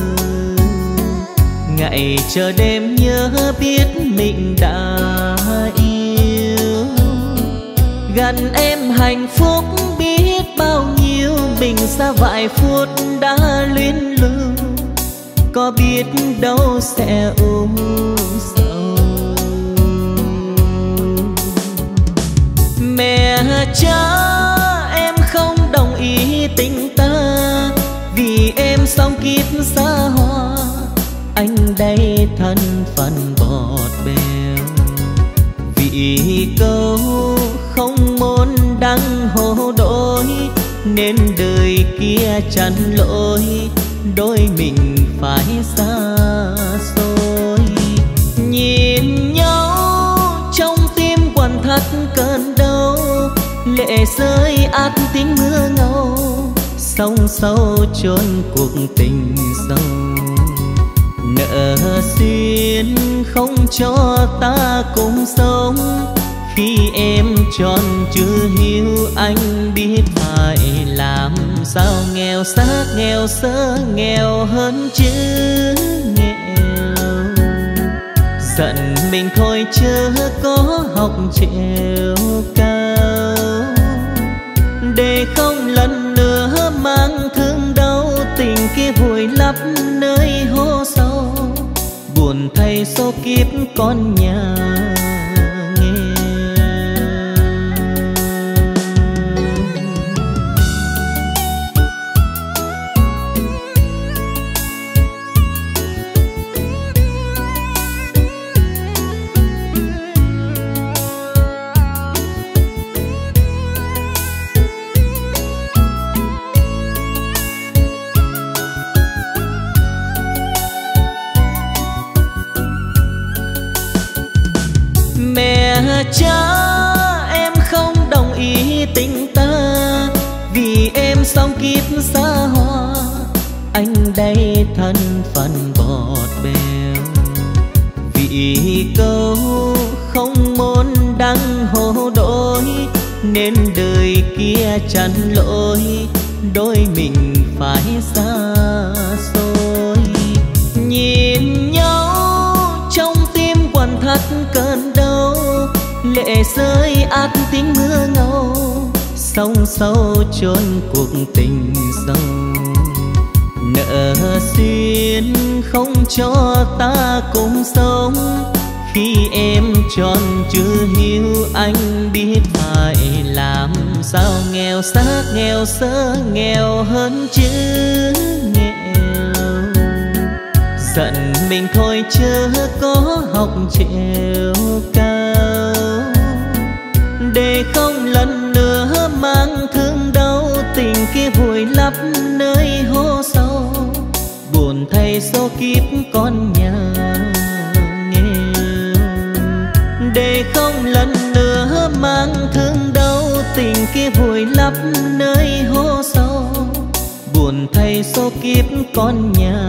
ngày chờ đêm nhớ biết mình đã yêu. Gần em hạnh phúc biết bao nhiêu, mình xa vài phút đã luyến lưu, có biết đâu sẽ u sầu. Mẹ cha em không đồng ý tình ta, vì em sống kiếp xa hoa, anh đây thân phận bọt bèo. Vì câu không môn đắng hồ đôi, nên đời kia chăn lỗi, đôi mình phải xa xôi. Nhìn nhau trong tim quặn thắt cơn đau, lệ rơi át tiếng mưa ngâu, sông sâu chôn cuộc tình sâu. Nợ duyên không cho ta cùng sống, khi em tròn chưa hiếu anh biết phải làm sao. Nghèo xác nghèo sơ nghèo hơn chứ nghèo, giận mình thôi chớ có học trèo cao, để không lần nữa mang thương đau. Tình kia vùi lấp nơi hố sâu, buồn thay số kiếp con nhà nghèo. cha em không đồng ý tình ta, vì em sống kiếp xa hoa, anh đây thân phận bọt bèo. Vì câu không môn đăng hồ đôi, nên đời kia chắn lỗi, đôi mình phải xa xôi. Nhìn nhau trong tim quặn thắt cơn đau, lệ rơi át tiếng mưa ngâu, sông sâu chôn cuộc tình sâu. Nợ duyên không cho ta cùng sống, khi em tròn chưa hiếu anh biết phải làm sao. Nghèo xác nghèo sơ nghèo hơn chứ nghèo, giận mình thôi chớ có học trèo cao, để không lần nữa mang thương đau. Tình kia vùi lấp nơi hố sâu, buồn thay số kiếp con nhà nghèo, để không lần nữa mang thương đau. Tình kia vùi lấp nơi hố sâu, buồn thay số kiếp con nhà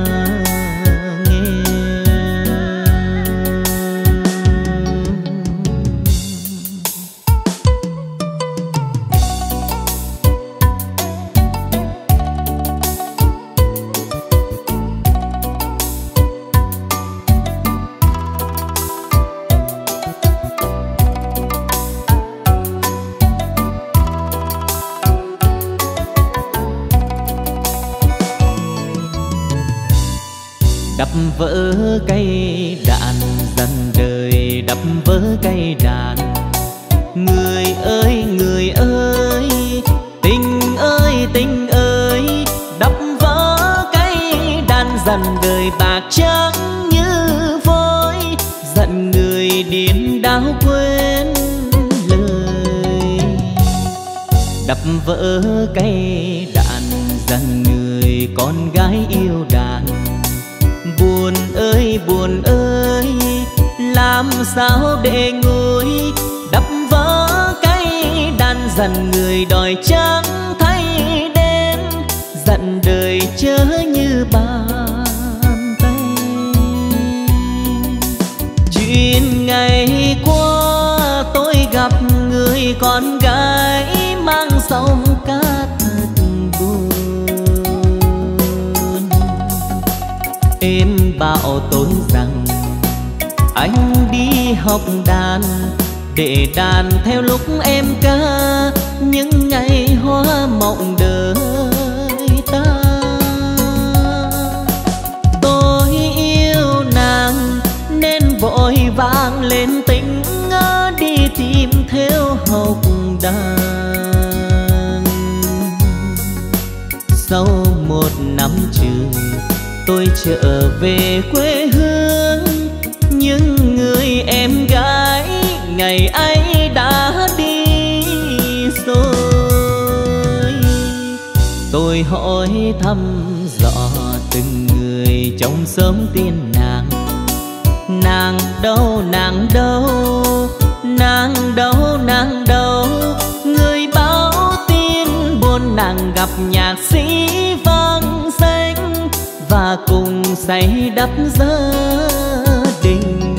vỡ cây đàn dần đời, đập vỡ cây đàn. Người ơi người ơi tình ơi tình ơi, đập vỡ cây đàn dần đời bạc trắng như vôi. Giận người điên đau quên lời, đập vỡ cây đàn dần người con gái yêu đàn. Buồn ơi buồn ơi làm sao để nguôi, đập vỡ cây đàn dần người đòi trắng thay đen. Giận đời chớ như bàn tay. Chuyện ngày qua tôi gặp người con gái mang sông cát thật buồn. Em bảo tôi rằng anh đi học đàn, để đàn theo lúc em ca những ngày hoa mộng đời ta. Tôi yêu nàng nên vội vàng lên tỉnh, đi tìm theo học đàn. Sau một năm trường tôi trở về quê hương, nhưng người em gái ngày ấy đã đi rồi. Tôi hỏi thăm dò từng người trong xóm tiên nàng. Nàng đâu nàng đâu nàng đâu nàng đâu, người báo tin buồn nàng gặp nhạc sĩ vang danh, và cùng say đắp gia đình.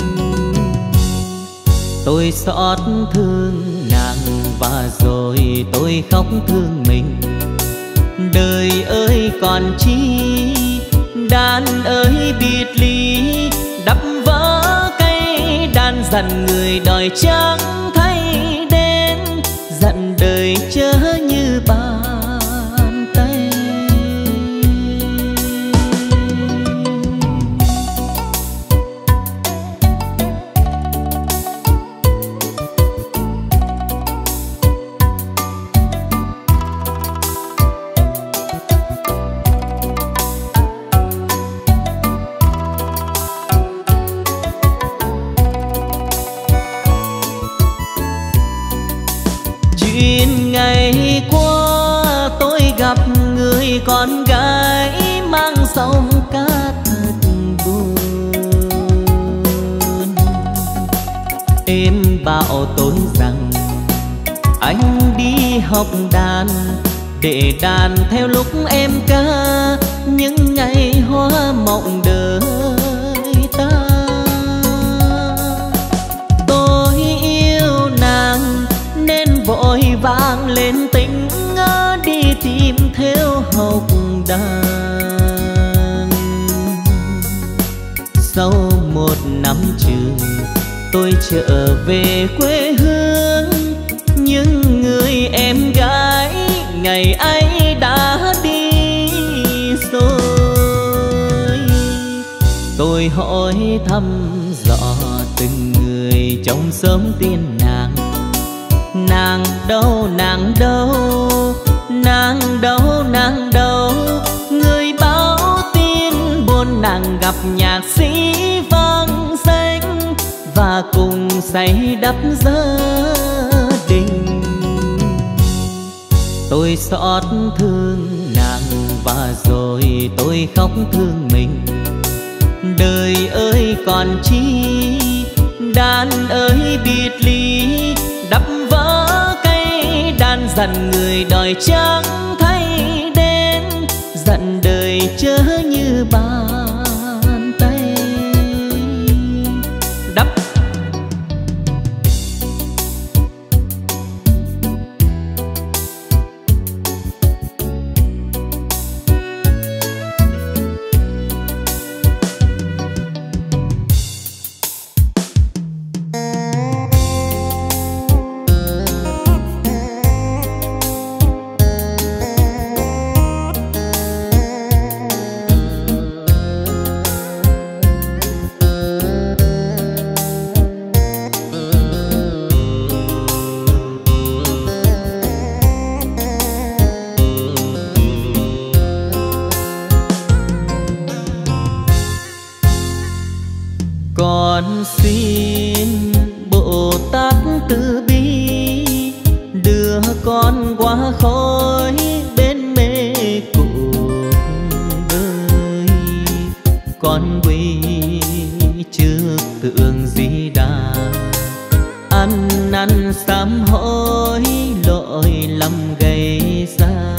Tôi xót thương nàng và rồi tôi khóc thương mình. Đời ơi còn chi, đàn ơi biệt ly, đắp vỡ cây đàn dần người đòi trắng thay đen. Giận đời chớ như bàn tay. Chuyện ngày qua tôi gặp người con gái mang sông cát thật buồn. Em bảo tôi rằng anh đi học đàn để đàn theo lúc em ca những ngày hoa mộng đời ta. Tôi yêu nàng nên vội vàng lên tỉnh đi tìm theo học đàn. Sau một năm trường tôi trở về quê hương, nhưng người em gái ngày ấy đã đi rồi. Tôi hỏi thăm dò từng người trong xóm tiên nàng, nàng đâu nàng đâu nàng đâu nàng đâu. Người báo tin buồn nàng gặp nhạc sĩ vang danh và cùng say đắp gia đình. Tôi xót thương nàng và rồi tôi khóc thương mình. Đời ơi còn chi, đàn ơi biệt ly, đắp vỡ cây đàn dặn người đòi trắng thay đến, dặn đời chớ như bàn tay. Đắp con xin Bồ Tát từ bi đưa con qua khói bên mê cuộc đời. Con quy trước tượng Di Đà, ăn năn sám hối lỗi lầm gây ra.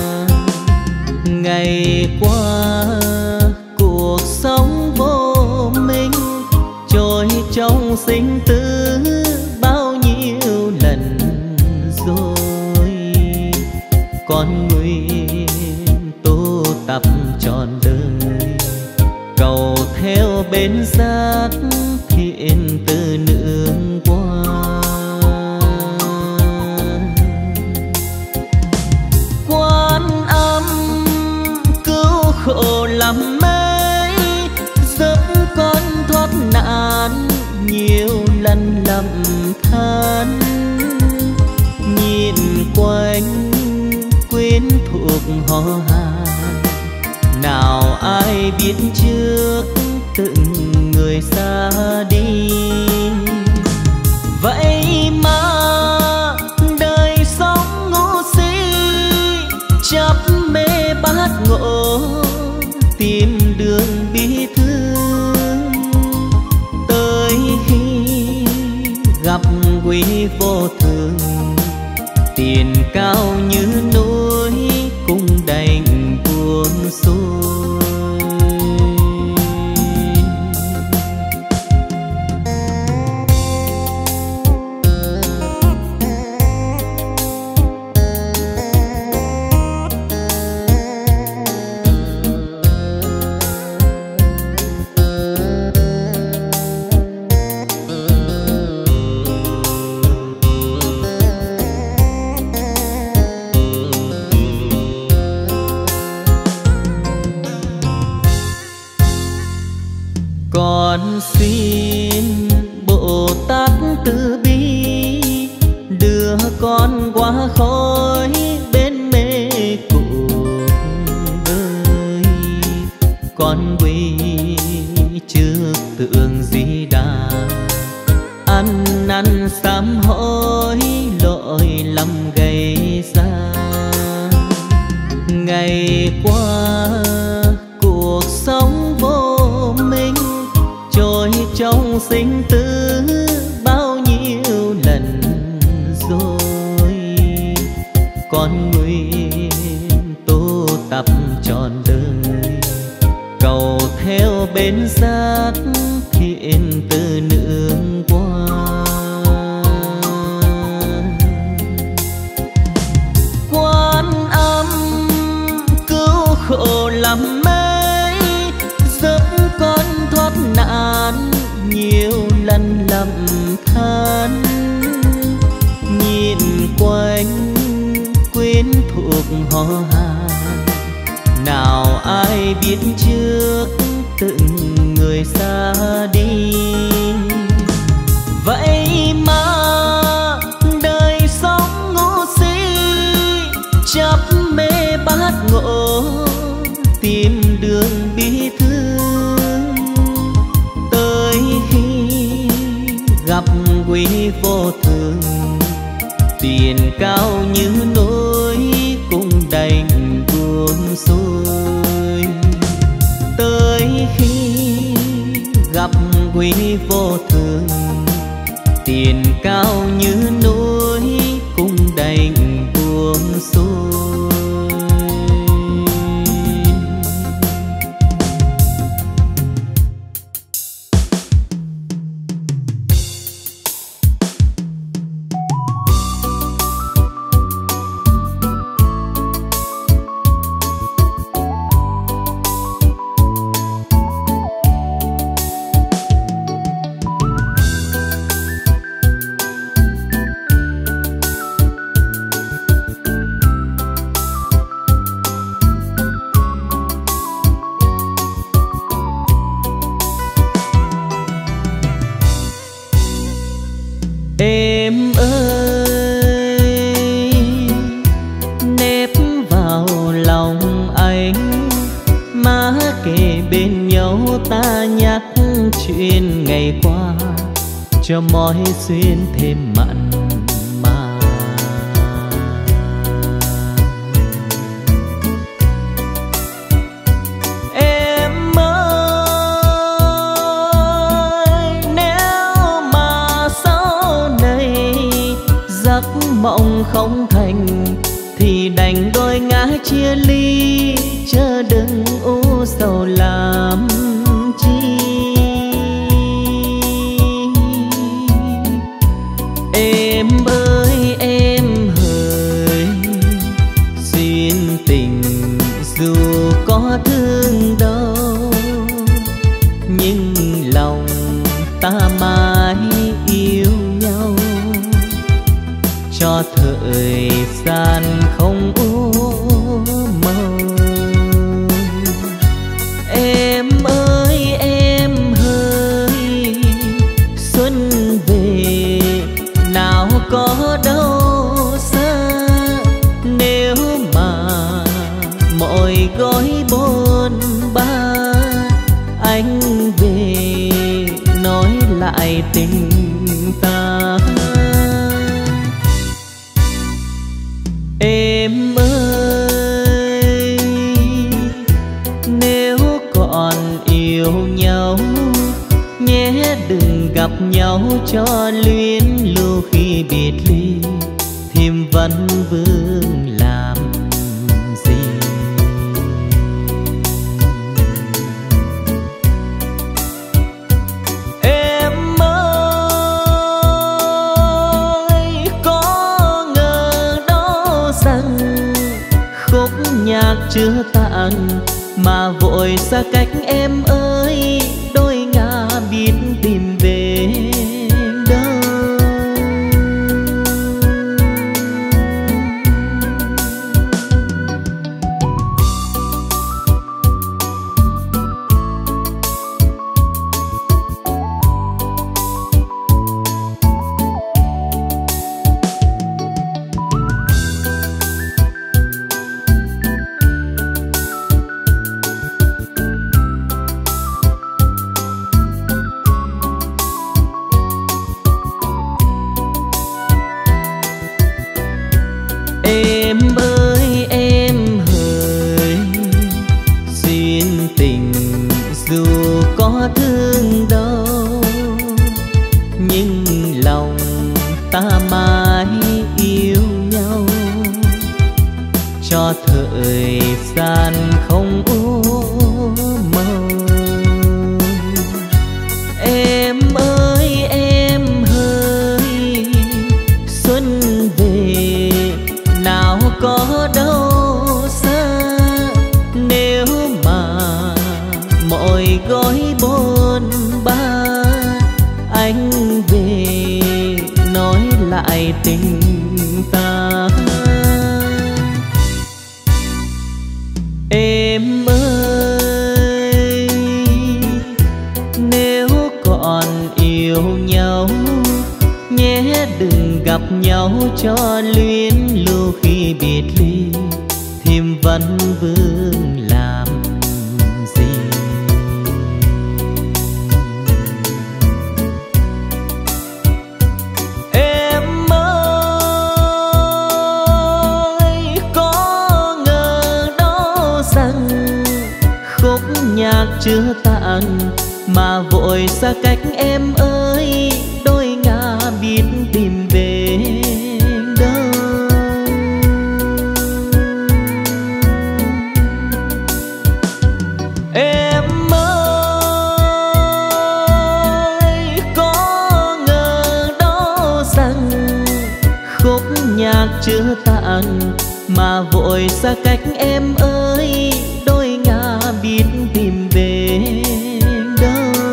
Ngày qua cuộc sống vô minh, trôi trong sinh tử bao nhiêu lần rồi. Con nguyện tu tập trọn đời, cầu theo bên giác thiện từ nương qua. Quan Âm cứu khổ lắm mấy, giúp con thoát nạn nhiều lần lầm than. Nhìn quanh quyến thuộc họ hàng, nào ai biết trước từng người xa đi. Vậy mà đời sống ngu si, chấp mê bát ngộ tìm đường bi thương. Tới khi gặp quý vô thường, tiền cao như núi cũng đành buông xuôi. Con xin Bồ Tát từ bi đưa con qua khói bên mê cuộc đời. Con quy trước tượng Di Đà, ăn năn sám hối lỗi lầm gây ra. Ngày qua cuộc sống vô minh, trôi trong sinh tử bao nhiêu con nguyện tu tập trọn đời, cầu theo bên giác thiện từ nương qua. Quan âm cứu khổ lắm mấy, giúp con thoát nạn nhiều lần lầm than. Nhìn quanh quyến thuộc họ hàng, nào ai biết trước từng người xa đi. Vậy mà đời sống ngu si, chấp mê bát ngộ tìm đường bi thương. Tới khi gặp quý vô thường, tiền cao như núi cũng đành buông xuôi. Tới khi gặp quý vô thường, tiền cao như núi cũng đành buông xuôi. Em ơi, nếp vào lòng anh, má kề bên nhau ta nhắc chuyện ngày qua, cho mối duyên thêm mặn mà. Em ơi, nếu mà sau này giấc mộng không thành, thì đành đôi ngã chia ly, chớ đừng u sầu làm chi. Em ơi em hỡi, duyên tình dù có thương đâu, nhưng lòng ta mãi yêu nhau. Cho thời gian không u màu. Em ơi em hỡi, xuân về nào có đâu xa. Nếu mà mọi gói bôn ba, anh về nói lại tình ta. Em ơi, nếu còn yêu nhau, nhé đừng gặp nhau cho luyến lưu. Khi biệt ly thêm vấn vương làm gì. Em ơi, có ngờ đâu rằng khúc nhạc chưa tàn mà vội xa cách. Em ơi, đôi ngả biết tìm về đâu. Em ơi em hỡi, duyên tình dù có thương đâu, nhưng lòng ta mãi yêu nhau. cho thời gian không u màu. Em ơi em hỡi xuân về nào có đâu xa, nếu mà mọi gói bôn ba anh về nói lại tình ta. Em ơi nếu còn yêu nhau nhé đừng gặp nhau cho luyến lưu, khi biệt ly thêm vấn vương làm gì. Em ơi có ngờ đâu rằng khúc nhạc chưa tàn mà vội xa cách em ơi, đôi ngả biết tìm về đâu. Em ơi có ngờ đâu rằng khúc nhạc chưa tàn mà vội xa cách em ơi, đôi ngả biết tìm về đâu.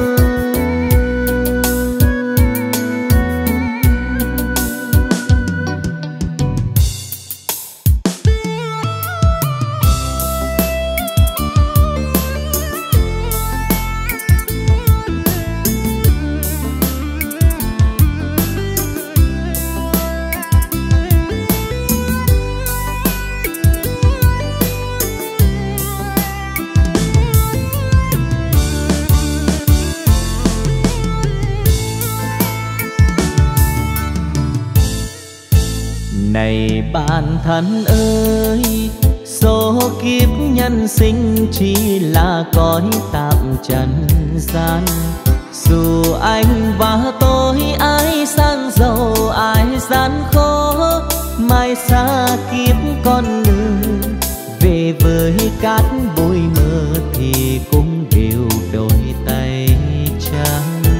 Này bạn thân ơi, số kiếp nhân sinh chỉ là cõi tạm trần gian. Dù anh và tôi ai sang giàu ai gian khó, mai xa kiếp con người về với cát bụi mơ thì cũng đều đôi tay trắng.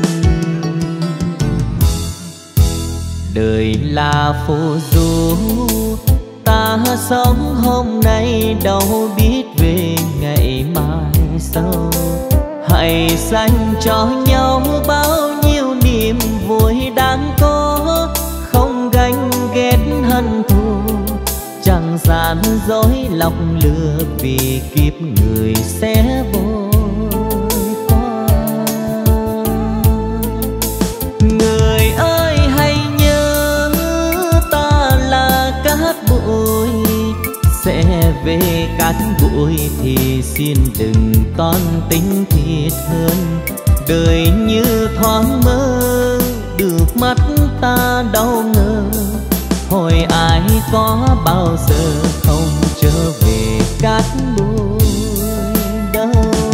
Đời là phù du ta sống hôm nay đâu biết về ngày mai sau. Hãy dành cho nhau bao nhiêu niềm vui đáng có, không ganh ghét hận thù chẳng gian dối lọc lừa, vì kiếp người sẽ vội qua. Người ơi hãy nhớ ta là cát bụi, sẽ về cát bụi thì xin đừng toan tính thiệt hơn. Đời như thoáng mơ được mắt ta đau ngờ, hồi ai có bao giờ không trở về cát bụi đâu.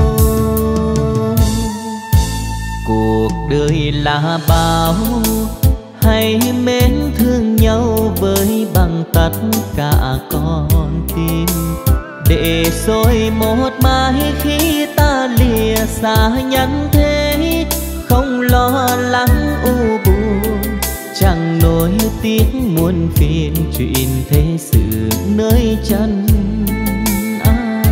Cuộc đời là bao hãy mến thương nhau với bằng tất cả con tim, để rồi một mai khi ta lìa xa nhân thế không lo lắng u buồn, chẳng nỗi tiếc muôn phiền chuyện thế sự nơi chân ai.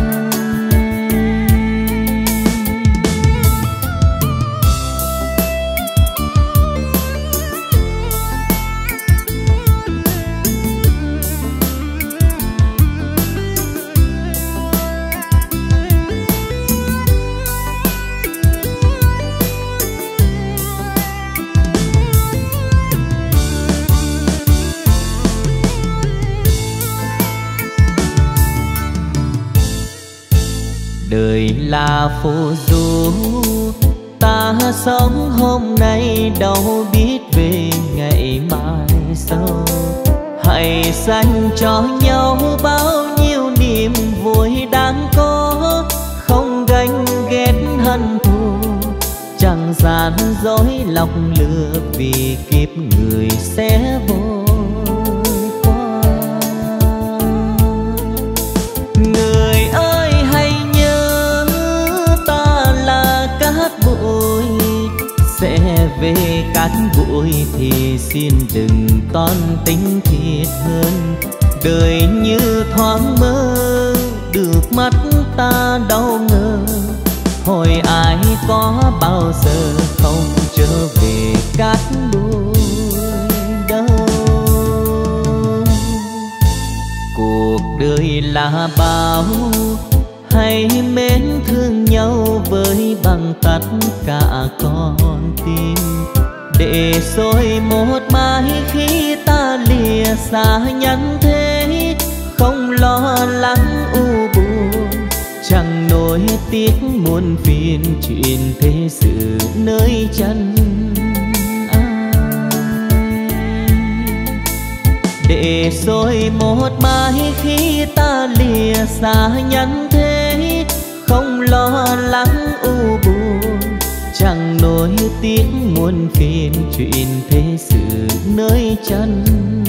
Đời là phù du ta sống hôm nay đâu biết về ngày mai sau. Hãy dành cho nhau bao nhiêu niềm vui đáng có, không ganh ghét hận thù chẳng gian dối lọc lừa, vì kiếp người sẽ vội qua. vui thì xin đừng toan tính thiệt hơn. Đời như thoáng mơ, được mắt ta đau ngờ. Hồi ai có bao giờ không trở về cát bụi đâu. Cuộc đời là bao, hãy mến thương nhau với bằng tất cả con tim. Để rồi một mai khi ta lìa xa nhân thế, không lo lắng u buồn, chẳng nỗi tiếc muôn phiền chuyện thế sự nơi chân ai. Để rồi một mai khi ta lìa xa nhân thế, không lo lắng u buồn, chẳng nỗi tiếc muôn phiền chuyện thế sự nơi chân